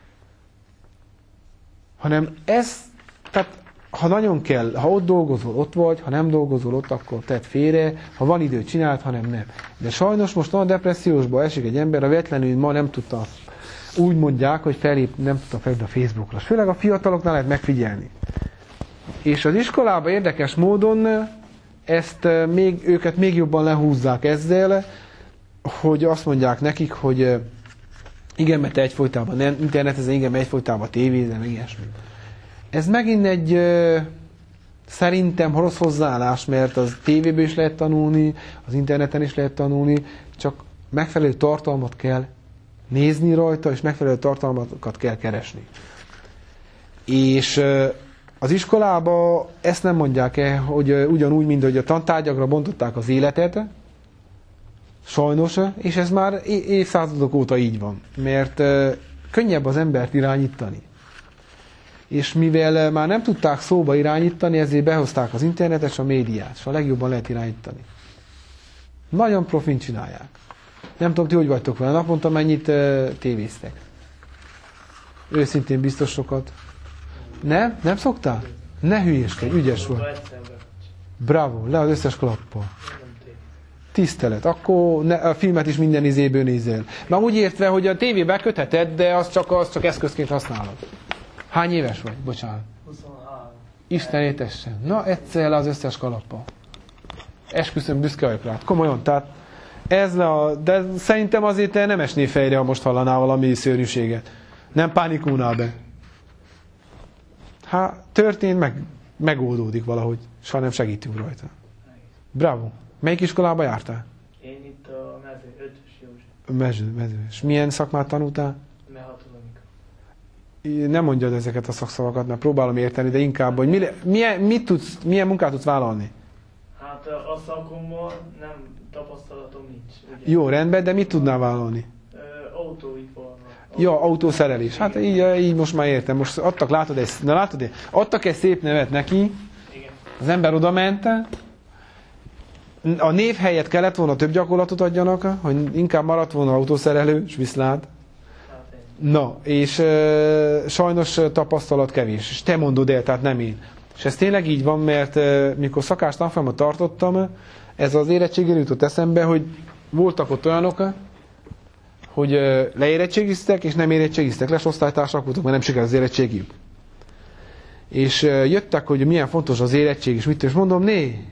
[SPEAKER 1] Hanem tehát ha nagyon kell, ha ott dolgozol, ott vagy, ha nem dolgozol ott, akkor tedd félre, ha van időt csináld, ha nem. De sajnos most olyan depressziósba esik egy ember, a véletlenül ma nem tudta, úgy mondják, hogy nem tudta felépni a Facebookra. Főleg a fiataloknál lehet megfigyelni. És az iskolában érdekes módon őket még jobban lehúzzák ezzel, hogy azt mondják nekik, hogy igen, mert te egyfolytában internetezen, igen, mert egyfolytában tévézen, meg ilyesmi. Ez megint egy szerintem rossz hozzáállás, mert az tévéből is lehet tanulni, az interneten is lehet tanulni, csak megfelelő tartalmat kell nézni rajta, és megfelelő tartalmakat kell keresni. És az iskolában ezt nem mondják el, hogy ugyanúgy, mint hogy a tantárgyakra bontották az életet, sajnos, és ez már évszázadok óta így van, mert könnyebb az embert irányítani. És mivel már nem tudták szóba irányítani, ezért behozták az internetet és a médiát, és a legjobban lehet irányítani. Nagyon profin csinálják. Nem tudom, ti hogy vagytok vele, naponta mennyit tévéztek? Őszintén biztos sokat. Nem? Nem szoktál? Ne hülyéskedj, ügyes vagy. Bravo, le az összes klappal. Tisztelet. Akkor a filmet is minden izéből nézel. Már úgy értve, hogy a tévébe kötheted, de azt csak eszközként használod. Hány éves vagy? Bocsánat.
[SPEAKER 2] 23.
[SPEAKER 1] Isten étessen. Na, egyszer le az összes kalappal. Esküszöm, büszke vagyok rá. Komolyan, tehát de szerintem azért te nem esnél fejre, ha most hallanál valami szörnyűséget. Nem pánikulnál be. Hát, történt, megoldódik valahogy. És ha nem segítünk rajta. Bravo. Melyik iskolába jártál?
[SPEAKER 2] Én itt a Mező, 5-ös József.
[SPEAKER 1] Mező. És milyen szakmát tanultál?
[SPEAKER 2] Mechatronika.
[SPEAKER 1] Nem mondjad ezeket a szakszavakat, mert próbálom érteni, de inkább, hogy milyen munkát tudsz vállalni?
[SPEAKER 2] Hát a szakomban nem tapasztalatom nincs. Ugye?
[SPEAKER 1] Jó, rendben, de mit tudnál vállalni?
[SPEAKER 2] Autóiparban.
[SPEAKER 1] Ja, autószerelés. Hát így most már értem. Most adtak egy szép nevet neki,
[SPEAKER 2] Igen.
[SPEAKER 1] az ember oda ment, a név helyett kellett volna több gyakorlatot adjanak, hogy inkább maradt volna autószerelő, és viszlát.
[SPEAKER 2] Hát
[SPEAKER 1] Na, és sajnos tapasztalat kevés. És te mondod el, tehát nem én. És ez tényleg így van, mert mikor szakás tanfolyamot tartottam, ez az érettségén jutott eszembe, hogy voltak ott olyanok, hogy leérettségiztek, és nem érettségiztek, les osztálytársak voltak, mert nem sikerült az érettségiük. És jöttek, hogy milyen fontos az érettség, és mit, és mondom,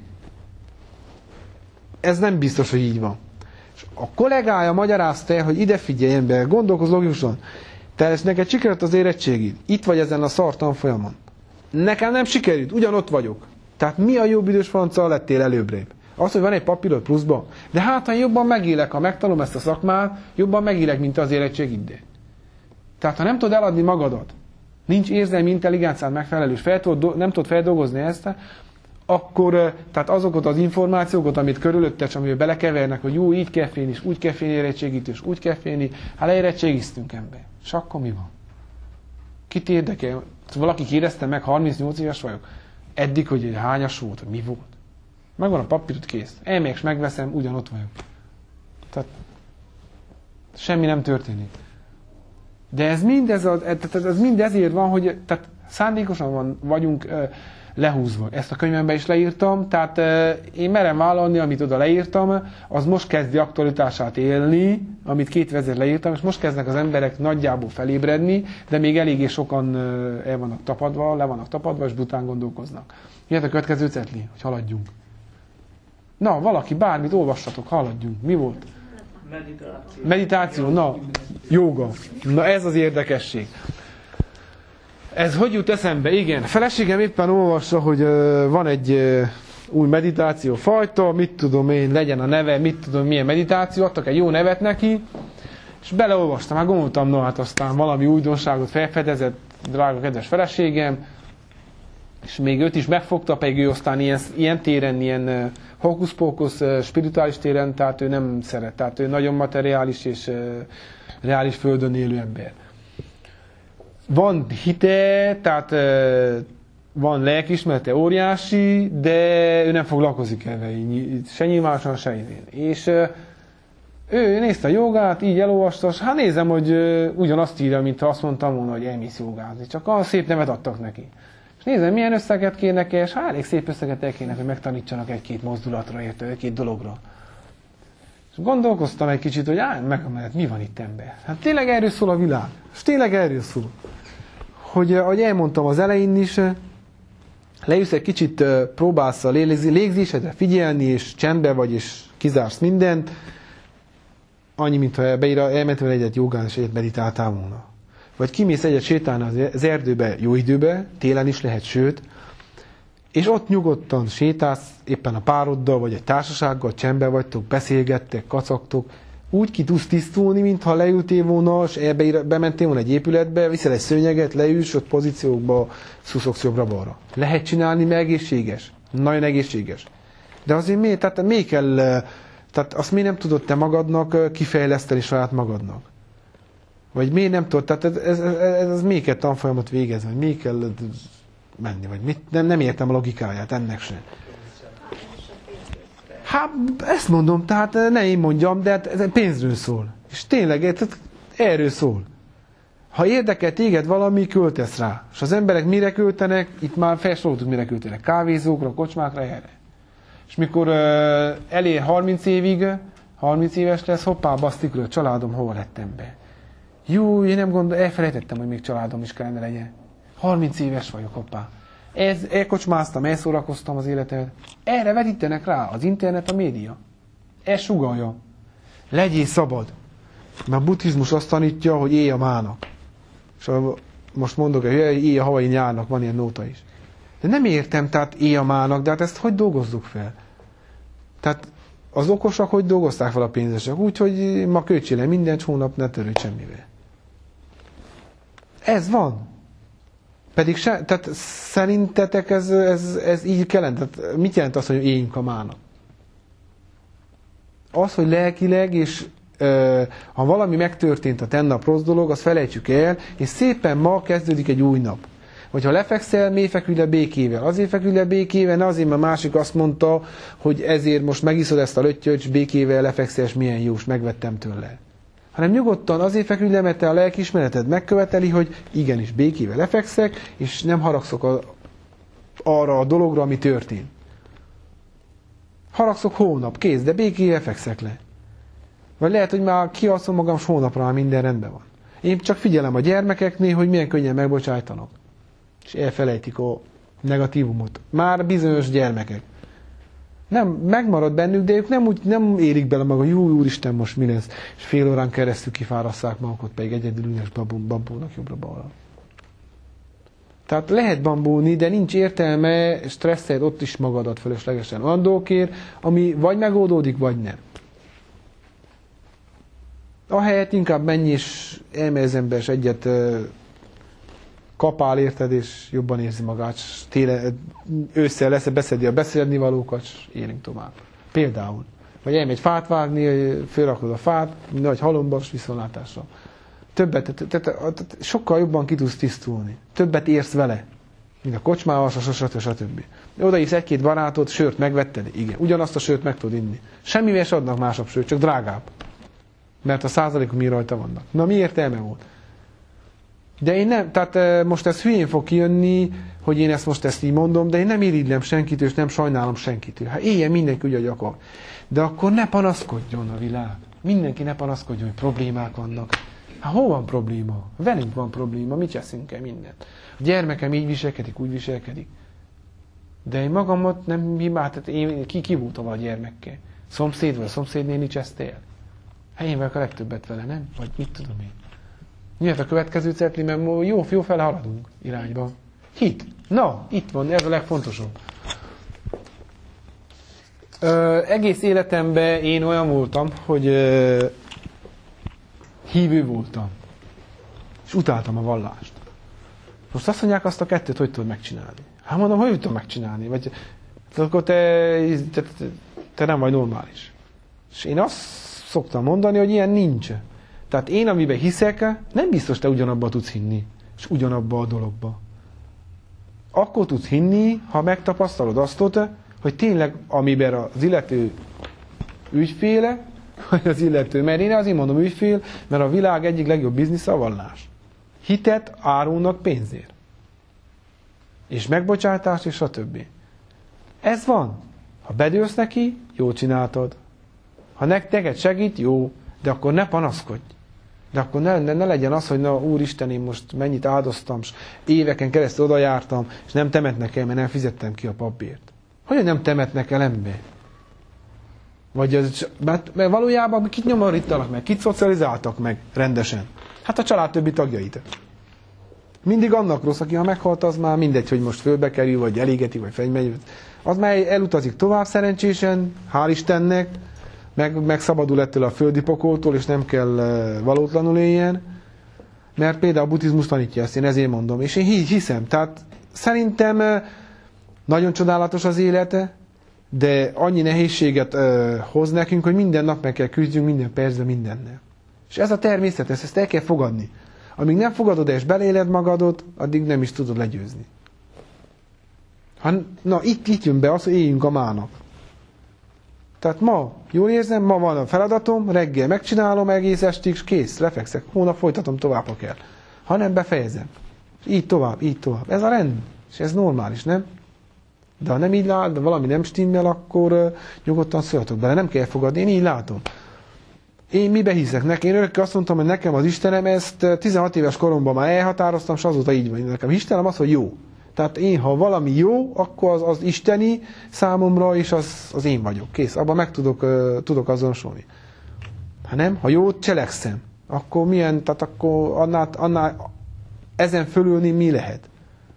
[SPEAKER 1] ez nem biztos, hogy így van. És a kollégája magyarázta, hogy ide figyelj ember, gondolkozz logikusan, te neked sikerült az érettségid, itt vagy ezen a szar tanfolyamon. Nekem nem sikerült, ugyanott vagyok. Tehát mi a jobb idős francia lettél előbbrébb? Az, hogy van egy papírod pluszban. De hát, ha jobban megélek, ha megtanulom ezt a szakmát, jobban megélek, mint az érettségid. Tehát, ha nem tudod eladni magadat, nincs érzelmi intelligenciád megfelelő, és nem tudod feldolgozni ezt, akkor tehát azokat az információkat, amit körülötted, amivel belekevernek, hogy jó, így kell félni, és úgy kell félni érettségítős, úgy kell félni, hát leérettségiztünk ember. És akkor mi van? Kit érdekel? Valaki kérdezte meg, 38 éves vagyok, eddig, hogy hányas volt, hogy mi volt. Megvan a papírod, kész. Elmegyek, és megveszem, ugyanott vagyok. Tehát semmi nem történik. De ez mind ezért van, hogy tehát szándékosan vagyunk lehúzva. Ezt a könyvemben is leírtam, tehát én merem vállalni, amit oda leírtam, az most kezdi aktualitását élni, amit 2000 leírtam, és most kezdnek az emberek nagyjából felébredni, de még eléggé sokan le vannak tapadva, és brután gondolkoznak. Jöhet a következő cetli, hogy haladjunk. Na, valaki, bármit olvassatok, haladjunk. Mi volt? Meditáció, na, jóga. Na, ez az érdekesség. Ez hogy jut eszembe? Igen, a feleségem éppen olvassa, hogy van egy új meditáció fajta, mit tudom én, legyen a neve, mit tudom, milyen meditáció, adtak egy jó nevet neki, és beleolvastam, már gondoltam, no hát aztán valami újdonságot felfedezett, drága kedves feleségem, És még őt is megfogta, pedig ő aztán ilyen téren, ilyen hókusz-pókusz, spirituális téren, tehát ő nem szeret. Tehát ő nagyon materiális és reális földön élő ember. Van hite, tehát van lelkiismerete óriási, de ő nem foglalkozik ezzel, se nyilvánosan, se izén. És ő nézte a jogát, így elolvasta, és hát nézem, hogy ugyanazt írja, mint azt mondtam volna, hogy elmész jogázni. Csak olyan szép nevet adtak neki. És nézem, milyen összeget kérnek, és hát elég szép összeget elkérnek, hogy megtanítsanak egy-két mozdulatra, egy-két dologra. És gondolkoztam egy kicsit, hogy meg mi van itt ember. Hát tényleg erről szól a világ. És tényleg erről szól. Hogy, ahogy elmondtam az elején is, leülsz egy kicsit, próbálsz a légzésedre figyelni, és csendben vagy, és kizársz mindent, annyi, mintha elmentél egyet jogán, és egyet meditáltál volna. Vagy kimész egyet sétálni az erdőbe jó időbe, télen is lehet, sőt, és ott nyugodtan sétálsz, éppen a pároddal, vagy egy társasággal, csendben vagytok, beszélgettek, kacagtok, úgy ki tudsz tisztulni, mintha leültél volna, és bementél volna egy épületbe, viszel egy szőnyeget, leülsz, ott pozíciókba szuszogsz jobbra-balra. Lehet csinálni, mert egészséges. Nagyon egészséges. De azért miért? Tehát miért kell, tehát azt miért nem tudod te magadnak kifejleszteni saját magadnak? Vagy miért nem tudod? Tehát ez miért kell tanfolyamot végezni? Vagy miért kell menni? Vagy mit? Nem értem a logikáját ennek sem. Hát, ezt mondom, tehát ne én mondjam, de ez pénzről szól. És tényleg, erről szól. Ha érdekel téged valami, költesz rá. És az emberek mire költenek, itt már felsoroltuk, mire költenek. Kávézókra, kocsmákra, erre. És mikor elér 30 évig, 30 éves lesz, hoppá, basztikről, a családom hova lettem be. Jó, én nem elfelejtettem, hogy még családom is kellene legyen. 30 éves vagyok, hoppá. Elkocsmáztam, elszórakoztam az életet. Erre vetítenek rá az internet, a média. Ez sugallja. Legyél szabad. Mert a buddhizmus azt tanítja, hogy élj a mának. És most mondok, hogy élj a havai nyárnak, van ilyen nóta is. De nem értem, tehát élj a mának, de hát ezt hogy dolgozzuk fel? Tehát az okosak hogy dolgozták fel a pénzesek? Úgy, hogy ma költsél le mindent, hónap ne törődj semmivel. Ez van. Pedig tehát szerintetek ez így kell? Tehát mit jelent az, hogy éljünk a mának? Az, hogy lelkileg, és ha valami megtörtént a tennap rossz dolog, azt felejtsük el, és szépen ma kezdődik egy új nap. Vagy ha lefekszel, miért fekülj le békével? Azért fekülj le békével, ne azért, mert másik azt mondta, hogy ezért most megiszod ezt a löttyöt, és békével lefekszel, és milyen jó, és megvettem tőle. Hanem nyugodtan azért fekülj le, mert te a lelkiismereted megköveteli, hogy igenis békével lefekszek, és nem haragszok arra a dologra, ami történt. Haragszok hónap, kész, de békével fekszek le. Vagy lehet, hogy már kialszom magam, és hónapra már minden rendben van. Én csak figyelem a gyermekeknél, hogy milyen könnyen megbocsájtanak. És elfelejtik a negatívumot. Már bizonyos gyermekek. Nem, megmarad bennük, de ők nem érik bele maga, jó úristen, most mi lesz. És fél órán keresztül kifárasszák magukat, pedig egyedül ülnek bambulnak jobbra-balra. Tehát lehet bambulni, de nincs értelme, stresszed ott is magadat fölöslegesen olyan dolgokért, ami vagy megoldódik, vagy nem. Ahelyett inkább menj és elmegy az ember, és egyet kapál, érted, és jobban érzi magát, és ősszel lesz, beszedi a beszélni valókat, és élünk tovább. Például. Vagy elmegy fát vágni, fölrakod a fát, nagy halomba, és viszontlátásra. Többet, sokkal jobban ki tudsz tisztulni. Többet érsz vele, mint a kocsmával, stb. Odaísz egy-két barátot, sört megvetted? Igen. Ugyanazt a sört meg tudod inni. Semmivel se adnak másabb sört, csak drágább. Mert a százalékok mi rajta vannak. Na mi értelme volt? De én nem, tehát most ez hülyén fog kijönni, hogy én ezt így mondom, de én nem irigylem senkitől, és nem sajnálom senkitől. Hát éljen mindenki úgy, ahogy akar. De akkor ne panaszkodjon a világ. Mindenki ne panaszkodjon, hogy problémák vannak. Hát hol van probléma? Velünk van probléma, mi cseszünk el mindent. A gyermekem így viselkedik, úgy viselkedik. De én magamat nem hibát, én ki voltam a gyermekkel? Szomszéd vagy, szomszédnéni cseszte el? Hát én vagyok a legtöbbet vele, nem? Vagy mit tudom én? Miért a következő cetli, mert jó fel haladunk irányba. Hit. Na, itt van, ez a legfontosabb. Egész életemben én olyan voltam, hogy hívő voltam. És utáltam a vallást. Most azt mondják, azt a kettőt hogy tudod megcsinálni? Hát mondom, hogy tudom megcsinálni? Vagy akkor te nem vagy normális. És én azt szoktam mondani, hogy ilyen nincs. Tehát én, amiben hiszek, nem biztos te ugyanabba tudsz hinni. És ugyanabba a dologba. Akkor tudsz hinni, ha megtapasztalod azt, hogy tényleg, amiben az illető ügyféle, vagy az illető, mert én azért mondom ügyfél, mert a világ egyik legjobb biznisz a vallás. Hitet árulnak pénzért. És megbocsátást, és a többi. Ez van. Ha bedőlsz neki, jól csináltad. Ha neked segít, jó, de akkor ne panaszkodj. De akkor ne legyen az, hogy na úristen, én most mennyit áldoztam, és éveken keresztül oda jártam, és nem temetnek el, mert nem fizettem ki a papírt. Hogyan nem temetnek el ember? Vagy mert valójában kit nyomorítanak meg, kit szocializáltak meg rendesen? Hát a család többi tagjait. Mindig annak rossz, aki ha meghalt, az már mindegy, hogy most fölbe kerül, vagy elégeti, vagy felmegy. Az már elutazik tovább szerencsésen, hál' Istennek, megszabadul ettől a földi pokoltól, és nem kell valótlanul éljen. Mert például a buddhizmus tanítja ezt, én ezért mondom. És én hiszem. Tehát szerintem nagyon csodálatos az élete, de annyi nehézséget hoz nekünk, hogy minden nap meg kell küzdjünk, minden percben, mindennel. És ez a természet, ezt el kell fogadni. Amíg nem fogadod és beléled magadot, addig nem is tudod legyőzni. Na, itt jön be az, hogy éljünk a mának. Tehát ma jól érzem, ma van a feladatom, reggel megcsinálom egész estig, és kész, lefekszek, hónap folytatom tovább, ha kell. Ha nem, befejezem. Így tovább, így tovább. Ez a rend, és ez normális, nem? De ha nem így lát, de valami nem stimmel, akkor nyugodtan szóljatok bele, nem kell fogadni, én így látom. Én mibe hiszek? Én örökké azt mondtam, hogy nekem az Istenem, ezt 16 éves koromban már elhatároztam, és azóta így van. Nekem Istenem az, hogy jó. Tehát én, ha valami jó, akkor az isteni számomra, és az én vagyok. Kész, abban meg tudok azonosulni. Ha nem, ha jót cselekszem, akkor milyen, tehát akkor annál ezen fölülni mi lehet?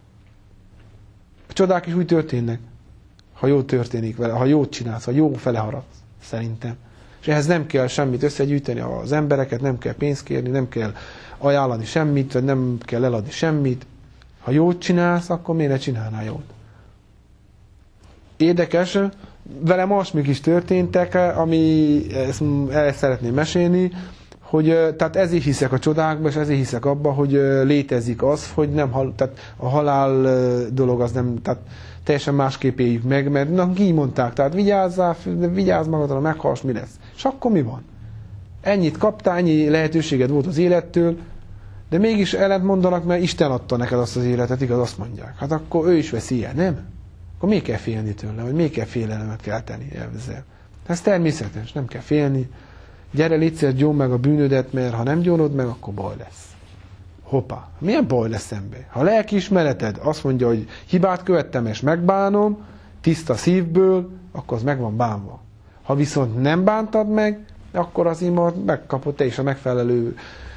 [SPEAKER 1] A csodák is úgy történnek, ha jó történik vele, ha jót csinálsz, ha jó fele haradsz, szerintem. És ehhez nem kell semmit összegyűjteni az embereket, nem kell pénzt kérni, nem kell ajánlani semmit, vagy nem kell eladni semmit. Ha jót csinálsz, akkor miért ne csinálnál jót? Érdekes, velem olyasmik is történtek, ami el szeretném mesélni, hogy tehát ezért hiszek a csodákba, és ezért hiszek abba, hogy létezik az, hogy nem tehát a halál dolog az nem, tehát teljesen másképp éljük meg, mert így mondták, tehát vigyázz magadra, meghalsz, mi lesz. És akkor mi van? Ennyit kaptál, ennyi lehetőséged volt az élettől, de mégis ellent mondanak, mert Isten adta neked azt az életet, igaz, azt mondják. Hát akkor ő is veszi el, nem? Akkor miért kell félni tőle, vagy miért kell félelmet kelteni ezzel? Ez természetes, nem kell félni. Gyere, légy gyón meg a bűnödet, mert ha nem gyónod meg, akkor baj lesz. Hoppá, milyen baj lesz szembe? Ha a lelkiismereted azt mondja, hogy hibát követtem és megbánom, tiszta szívből, akkor az meg van bánva. Ha viszont nem bántad meg, akkor az imad megkapod te is a megfelelő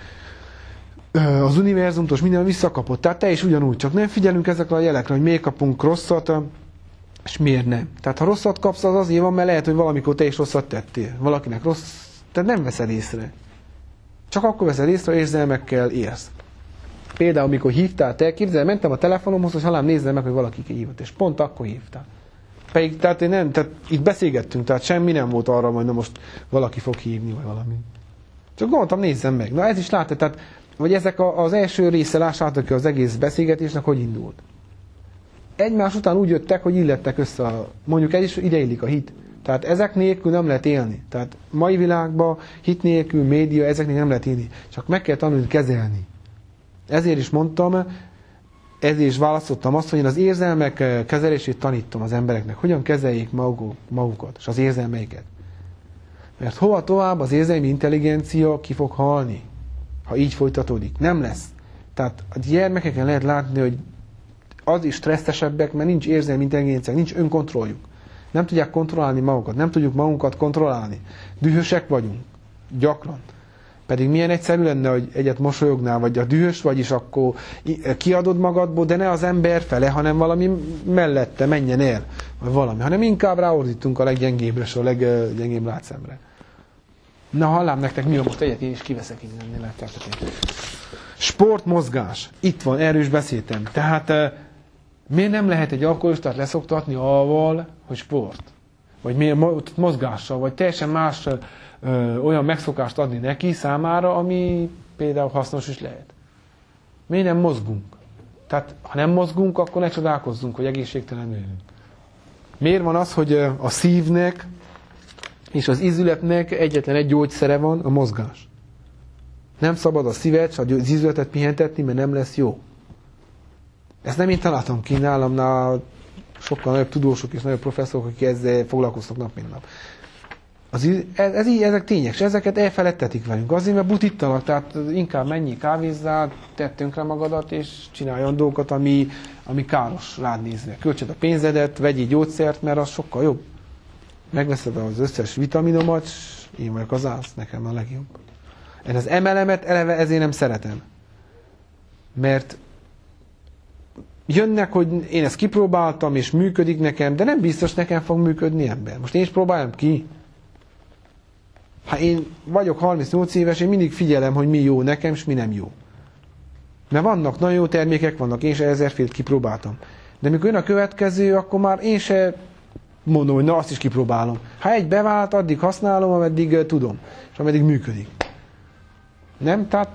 [SPEAKER 1] az univerzumtól minden visszakapod. Tehát te is ugyanúgy, csak nem figyelünk ezekre a jelekre, hogy miért kapunk rosszat, és miért nem. Tehát ha rosszat kapsz, az azért van, mert lehet, hogy valamikor te is rosszat tettél. Valakinek rossz, tehát nem veszed észre. Csak akkor veszed észre, hogy érzelmekkel élsz. Például, amikor hívtál, te képzel, mentem a telefonomhoz, hogy halám nézzem meg, hogy valaki hívott, és pont akkor hívtál. Pedig, tehát itt beszélgettünk, tehát semmi nem volt arra, hogy na most valaki fog hívni, vagy valami. Csak gondoltam, nézzem meg. Na ez is látod, tehát, vagy ezek az első része, lássátok ki az egész beszélgetésnek, hogy indult. Egymás után úgy jöttek, hogy illettek össze, mondjuk ide illik a hit. Tehát ezek nélkül nem lehet élni. Tehát mai világban hit nélkül, média, ezek nélkül nem lehet élni. Csak meg kell tanulni kezelni. Ezért is mondtam, ezért is választottam azt, hogy én az érzelmek kezelését tanítom az embereknek. Hogyan kezeljék magukat, és az érzelmeiket. Mert hova tovább az érzelmi intelligencia ki fog halni, ha így folytatódik. Nem lesz. Tehát a gyermekeken lehet látni, hogy az is stresszesebbek, mert nincs érzelmi intelligencia, nincs önkontrolljuk. Nem tudják kontrollálni magukat, nem tudjuk magunkat kontrollálni. Dühösek vagyunk, gyakran. Pedig milyen egyszerű lenne, hogy egyet mosolyognál, vagy a dühös vagy, és akkor kiadod magadból, de ne az ember fele, hanem valami mellette menjen el, vagy valami. Hanem inkább ráordítunk a leggyengébbre, és a leggyengébb látszemre. Na, hallám nektek, mi van most egyet, én is kiveszek innen, látjátok én. Sport, mozgás. Itt van, erről is beszéltem. Tehát miért nem lehet egy alkoholistát leszoktatni avval, hogy sport? Vagy miért mozgással, vagy teljesen más olyan megszokást adni neki számára, ami például hasznos is lehet. Miért nem mozgunk? Tehát, ha nem mozgunk, akkor ne csodálkozzunk, hogy egészségtelen élünk. Miért van az, hogy a szívnek és az ízületnek egyetlen egy gyógyszere van, a mozgás? Nem szabad a szívet és az ízületet pihentetni, mert nem lesz jó. Ezt nem én találtam ki, nálamnál sokkal nagyobb tudósok és nagyobb professzorok, akik ezzel foglalkoztak nap mint nap. Ezek tények, és ezeket elfeledtetik velünk. Azért, mert butítanak, tehát inkább mennyi kávézzál, tedd tönkre magadat, és csinálj olyan dolgokat, ami káros rád nézve. Költsed a pénzedet, vegyél gyógyszert, mert az sokkal jobb. Megveszed az összes vitaminomat, én vagyok az ász, nekem a legjobb. Én az emelemet eleve ezért nem szeretem. Mert jönnek, hogy én ezt kipróbáltam, és működik nekem, de nem biztos nekem fog működni ember. Most én is próbáljam ki. Ha én vagyok 38 éves, én mindig figyelem, hogy mi jó nekem, és mi nem jó. Mert vannak nagyon jó termékek, vannak, én se ezerfélt kipróbáltam. De mikor jön a következő, akkor már én se mondom, hogy na azt is kipróbálom. Ha egy bevált, addig használom, ameddig tudom, és ameddig működik. Nem? Tehát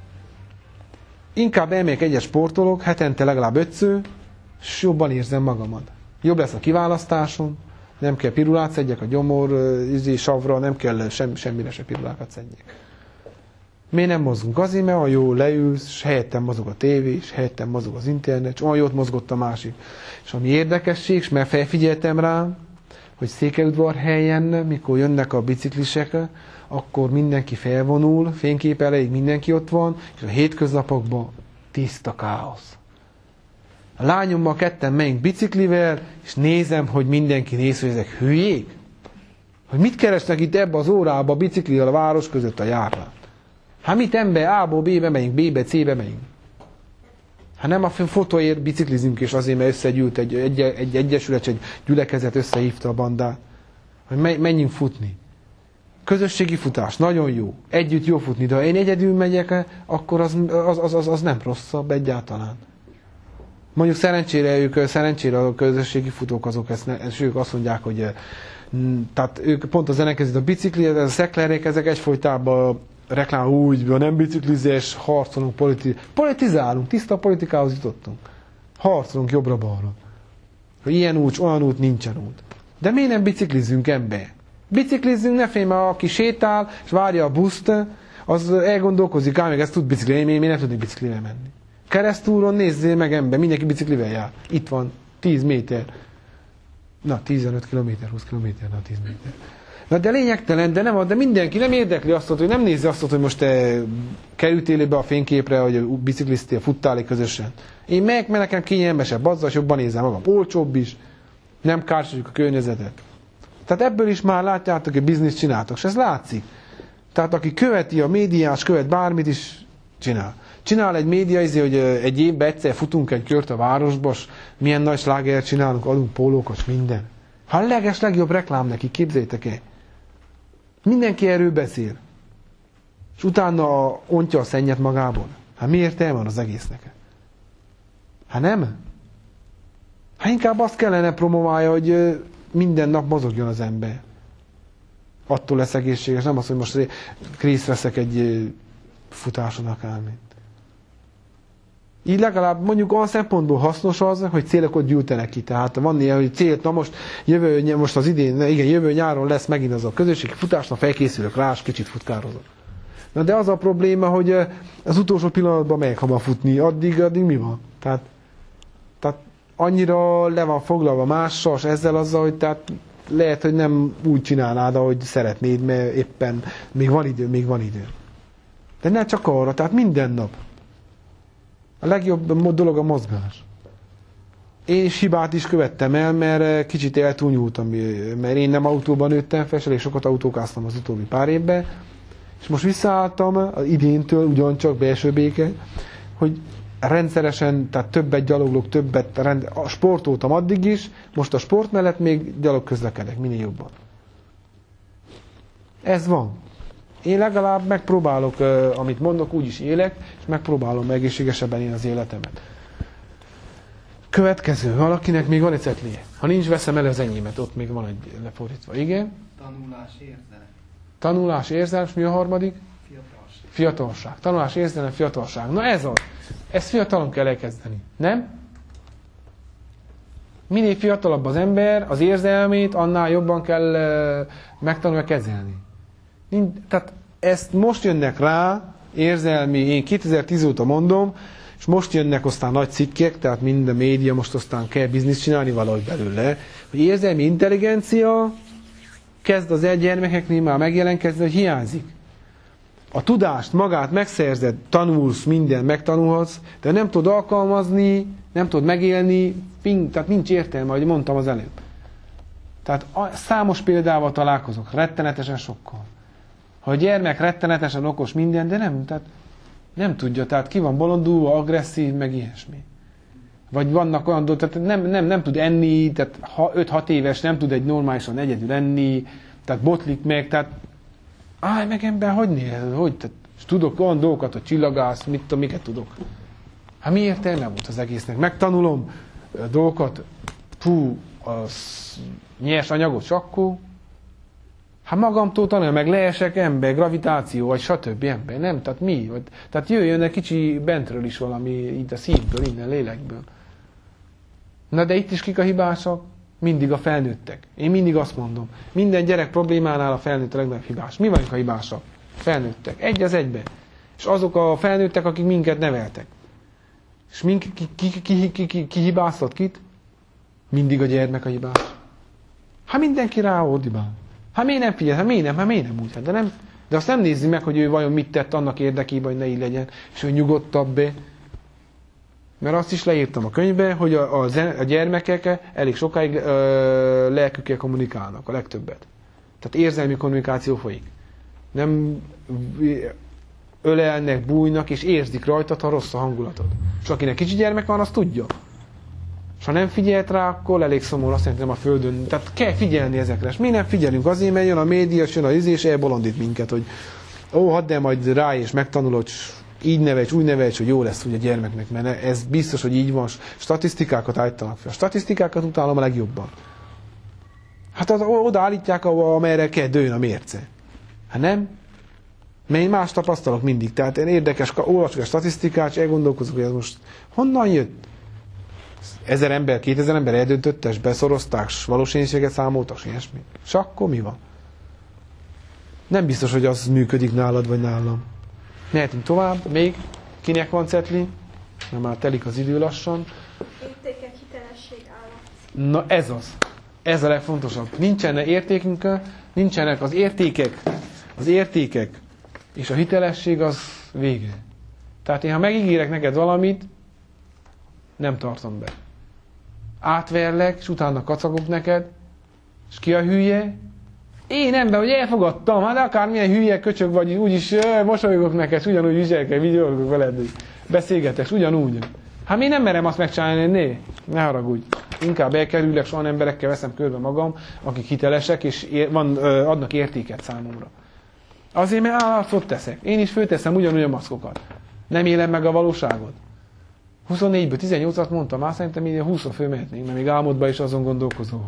[SPEAKER 1] inkább elmegyek egyet sportolok, hetente legalább 5-ször, és jobban érzem magamat. Jobb lesz a kiválasztásom, nem kell pirulát szedjek a gyomor, savra, nem kell semmire se pirulákat szedjek. Miért nem mozgunk? Azért, mert ha jól leülsz, és helyettem mozog a tévé, és helyettem mozog az internet, és olyan jót mozgott a másik. És ami érdekesség, és mert felfigyeltem rá, hogy Székelyudvarhelyen, mikor jönnek a biciklisek, akkor mindenki felvonul, fénykép elejéig mindenki ott van, és a hétköznapokban tiszta káosz. A lányommal ketten megyünk biciklivel, és nézem, hogy mindenki néz, hogy ezek hülyék. Hogy mit keresnek itt ebbe az órába a biciklivel a város között a járván. Hát mit ember, A-ból B-be megyünk, B-be, C-be megyünk. Hát nem a fotóért biciklizünk, és azért, mert összegyűlt egy egyesület, egy gyülekezet összehívta a bandát, hogy menjünk futni. Közösségi futás, nagyon jó. Együtt jó futni, de ha én egyedül megyek, akkor az nem rosszabb egyáltalán. Mondjuk szerencsére a közösségi futók ők azt mondják, hogy tehát ők pont az ellenkezőt a bicikli, ez a szeklerek, ezek egyfolytában reklám úgy, nem biciklizés, harcolunk, politizálunk, tiszta politikához jutottunk. Harcolunk jobbra-balra. Hogy ilyen út, olyan út, nincsen út. De miért nem biciklizünk ember? Biciklizzünk, ne félj, mert aki sétál, és várja a buszt, az elgondolkozik, még ezt tud biciklivel, én nem tudnék biciklivel menni. Keresztúron nézzél meg ember, mindenki biciklivel jár. Itt van, 10 méter. Na, 15 kilométer, 20 kilométer, na 10 méter. Na, de lényegtelen, de mindenki nem érdekli azt, hogy nem nézi azt, hogy most te kerültél be a fényképre, hogy bicikliztél, futtál közösen. Én megyek, mert nekem kényelmesebb, azzal jobban nézem magam. Olcsóbb is, nem károsítjuk a környezetet. Tehát ebből is már látjátok, hogy bizniszt csináltok, és ez látszik. Tehát aki követi a médiás, követ bármit is csinál. Csinál egy média, hogy egy évben egyszer futunk egy kört a városba, és milyen nagy slágert csinálunk, adunk pólókat, minden. Ha a legjobb reklám neki, képzeljétek el. Mindenki erről beszél. És utána ontja a szennyet magából. Hát mi értelme van az egésznek? Hát nem? Hát inkább azt kellene promoválja, hogy minden nap mozogjon az ember. Attól lesz egészséges, nem az, hogy most részt veszek egy futáson akármint. Így legalább mondjuk olyan szempontból hasznos az, hogy célokat gyűjtenek ki. Tehát van ilyen, hogy célt, na most az idén, igen, jövő nyáron lesz megint az a közösségi futás, na felkészülök rá, és kicsit futkározok. Na de az a probléma, hogy az utolsó pillanatban megyek hamar futni, addig mi van? Tehát annyira le van foglalva mással, és ezzel azzal, hogy tehát lehet, hogy nem úgy csinálnád, ahogy szeretnéd, mert éppen még van idő. De ne csak arra, tehát minden nap. A legjobb dolog a mozgás. Én is hibát is követtem el, mert kicsit eltúnyultam, mert én nem autóban nőttem fel, elég sokat autókáztam az utóbbi pár évben, és most visszaálltam az idéntől, ugyancsak belső béke, hogy rendszeresen, tehát többet gyaloglok, sportoltam addig is, most a sport mellett még gyalog közlekedek, minél jobban. Ez van. Én legalább megpróbálok, amit mondok, úgy is élek, és megpróbálom egészségesebben élni az életemet. Következő, valakinek még van egy cetlie. Ha nincs, veszem el az enyémet, ott még van egy lefordítva. Igen?
[SPEAKER 3] Tanulás, érzelem.
[SPEAKER 1] Tanulás, érzelem, és mi a harmadik?
[SPEAKER 3] Fiatalság.
[SPEAKER 1] Fiatalság. Tanulás, érzelem, fiatalság. Na ez az. Ezt fiatalon kell elkezdeni. Nem? Minél fiatalabb az ember, az érzelmét, annál jobban kell megtanulni kezelni. Tehát ezt most jönnek rá, érzelmi, én 2010 óta mondom, és most jönnek aztán nagy cikkek, tehát minden média most aztán kell bizniszt csinálni valahogy belőle, hogy érzelmi intelligencia kezd az gyermekeknél már megjelenkezni, hogy hiányzik. A tudást magát megszerzed, tanulsz, minden megtanulhatsz, de nem tudod alkalmazni, nem tudod megélni, tehát nincs értelme, ahogy mondtam az előbb. Tehát számos példával találkozok, rettenetesen sokkal. Ha a gyermek rettenetesen okos minden, de tehát nem tudja, tehát ki van bolondulva, agresszív, meg ilyesmi. Vagy vannak olyan dolgok, tehát nem tud enni, tehát 5-6 éves nem tud egy normálisan egyedül enni, tehát botlik meg, tehát állj meg ember, hogy néz, hogy? Tehát, és tudok olyan dolgokat, hogy csillagász, miket tudok. Hát mi értelme volt az egésznek? Megtanulom dolgokat, nyers anyagot, sakkó, hát magamtól tanulom, meg leesek ember, gravitáció, vagy stb. Ember, nem? Tehát mi? Tehát jöjjön egy kicsi bentről is valami, itt a szívből, innen, lélekből. Na de itt is kik a hibásak? Mindig a felnőttek. Én mindig azt mondom, minden gyerek problémánál a felnőtt a legnagyobb hibás. Mi vagyunk a hibásak? Felnőttek. Egy az egybe. És azok a felnőttek, akik minket neveltek. És ki hibáztat kit? Mindig a gyermek a hibás. Hát mindenki rá ordibál. Hát miért nem figyel? Hát miért nem úgy? De azt nem nézi meg, hogy ő vajon mit tett annak érdekében, hogy ne így legyen, és hogy nyugodtabb. Mert azt is leírtam a könyvbe, hogy a gyermekek elég sokáig lelkükkel kommunikálnak, a legtöbbet. Tehát érzelmi kommunikáció folyik. Nem ölelnek, bújnak, és érzik rajtad, ha rossz a hangulatod. És akinek kicsi gyermek van, az tudja. És ha nem figyelt rá, akkor elég szomorú, azt jelenti, nem a földön. Tehát kell figyelni ezekre. És mi nem figyelünk azért, mert jön a média, jön a és elbolondít minket, hogy hadd el majd rá, és megtanulod, így nevelj, úgy nevelj, hogy jó lesz úgy a gyermeknek, mert ez biztos, hogy így van. Statisztikákat állítanak fel. A statisztikákat utálom a legjobban. Hát oda állítják, amerre kell dőjön a mérce. Hát nem? Mert én más tapasztalok mindig. Tehát én érdekes, olvasok a statisztikát, és elgondolkozok, hogy ez most honnan jött? 1000 ember, 2000 ember eldöntöttes, beszorozták, s valószínűséget számoltak, és ilyesmi. És akkor mi van? Nem biztos, hogy az működik nálad, vagy nálam. Mehetünk tovább, még kinek van cetli? Mert már telik az idő lassan.
[SPEAKER 4] Értékek, hitelesség, állat.
[SPEAKER 1] Na ez az. Ez a legfontosabb. Nincsenek értékünk, nincsenek az értékek, és a hitelesség az vége. Tehát én, ha megígérek neked valamit, nem tartom be. Átverlek, és utána kacagok neked, és ki a hülye? Én ember, hogy elfogadtam, hát akármilyen hülye köcsög vagy, úgyis mosolygok neked, és ugyanúgy viselkedek, videózok veled, beszélgetek, ugyanúgy. Hát én nem merem azt megcsinálni, ne haragudj. Inkább elkerülek, és olyan emberekkel veszem körbe magam, akik hitelesek, és adnak értéket számomra. Azért, mert állarcot teszek. Én is fölteszem ugyanúgy a maszkokat. Nem élem meg a valóságot. 24-ből 18-at mondtam, már szerintem így 20-ra fölmehetnénk, mert még álmodban is azon gondolkozom,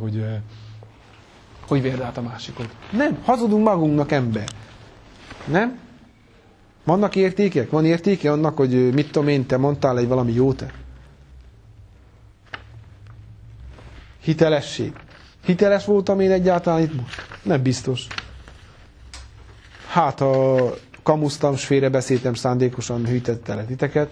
[SPEAKER 1] hogy verd át a másikot. Nem, hazudunk magunknak, ember. Nem? Vannak értékek? Van értéke annak, hogy mit tudom én, te mondtál egy valami jót? Hitelesség. Hiteles voltam én egyáltalán itt most? Nem biztos. Hát, ha kamusztam, s félrebeszéltem, szándékosan hűtettelek titeket,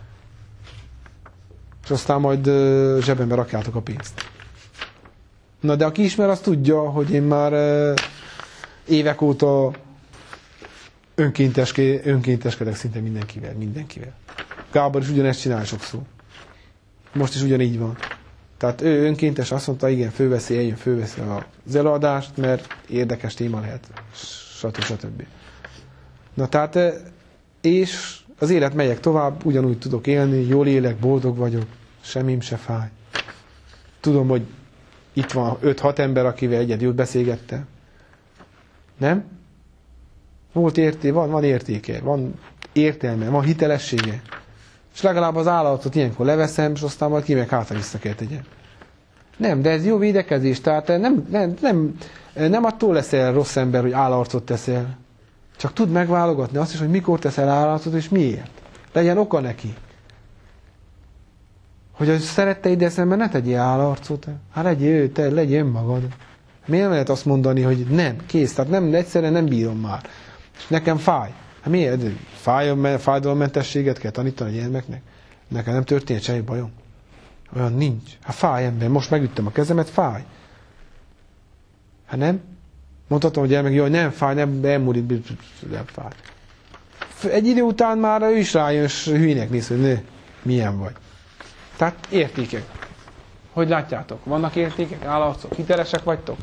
[SPEAKER 1] és aztán majd zsebembe rakjátok a pénzt. Na de aki ismer, az tudja, hogy én már évek óta önkénteskedek szinte mindenkivel. Gábor is ugyanezt csinál sokszor. Most is ugyanígy van. Tehát ő önkéntes, azt mondta, igen, fölveszi az előadást, mert érdekes téma lehet, stb. Na tehát, és az élet megyek tovább, ugyanúgy tudok élni, jól élek, boldog vagyok, semmim se fáj. Tudom, hogy itt van 5-6 ember, akivel egyedül beszélgettem. Nem? Van értéke, van értelme, van hitelessége. És legalább az állatot ilyenkor leveszem, és aztán majd ki meg hátra vissza kell tegyem. Nem, de ez jó védekezés, tehát nem attól leszel rossz ember, hogy állarcot teszel. Csak tud megválogatni azt is, hogy mikor teszel állarcot, és miért. Legyen oka neki. Hogy a szeretteiddel szemben ne tegyél állarcot. Hát legyél önmagad. Miért lehet azt mondani, hogy nem, kész, tehát egyszerűen nem bírom már. És nekem fáj. Hát miért? Fájdalommentességet kell tanítani a gyermeknek? Nekem nem történt semmi bajom. Olyan nincs. Hát fáj ember, most megüttem a kezemet, fáj. Hát nem? Mondhatom a gyermek, hogy nem fáj, nem elmúlik, nem fáj. Egy idő után már ő is rájön, és hülyének néz, hogy nő, milyen vagy. Tehát értékek. Hogy látjátok? Vannak értékek, állarcok, hitelesek vagytok?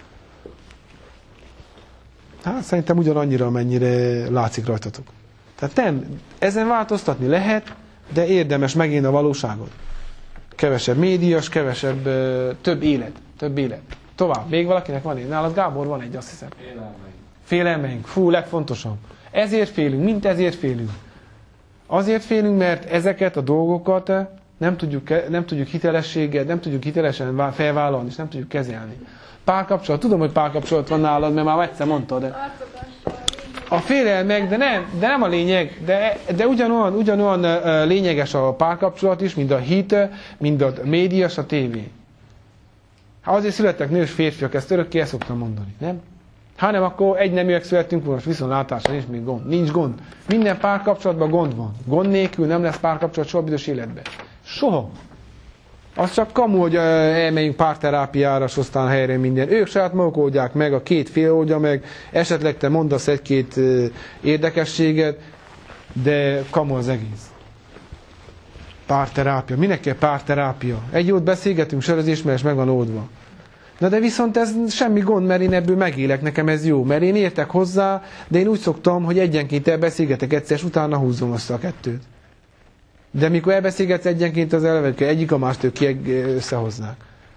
[SPEAKER 1] Hát szerintem ugyanannyira, amennyire látszik rajtatok. Tehát nem, ezen változtatni lehet, de érdemes megint a valóságot. Kevesebb médias, kevesebb, több élet. Tovább. Még valakinek van? Nálad Gábor van egy, azt hiszem. Félelmeink. Fú, legfontosabb. Ezért félünk, Azért félünk, mert ezeket a dolgokat nem tudjuk hitelességgel, nem tudjuk hitelesen felvállalni, és nem tudjuk kezelni. Párkapcsolat. Tudom, hogy párkapcsolat van nálad, mert már egyszer mondtad. A félelmek, de nem a lényeg. De ugyanolyan lényeges a párkapcsolat is, mint a hit, mint a média, a tévé. Hát azért születtek nős férfiak, ezt örökké el szoktam mondani, nem? Hanem akkor egyneműek születtünk, most viszontlátásra nincs még gond. Nincs gond. Minden párkapcsolatban gond van. Gond nélkül nem lesz párkapcsolat soha büdös életben. Soha. Az csak kamu, hogy elmegyünk párterápiára, és aztán helyre minden. Ők saját maguk oldják meg, a két fél oldja meg, esetleg te mondasz egy-két érdekességet, de kamu az egész. Párterápia. Minek kell párterápia? Egy jót beszélgetünk, sörözés, mert meg van oldva. Na de viszont ez semmi gond, mert én ebből megélek, nekem ez jó, mert én értek hozzá, de én úgy szoktam, hogy egyenként elbeszélgetek egyszer, és utána húzom össze a kettőt. De mikor elbeszélgetsz egyenként, az eleve egyik a mást összehoznák.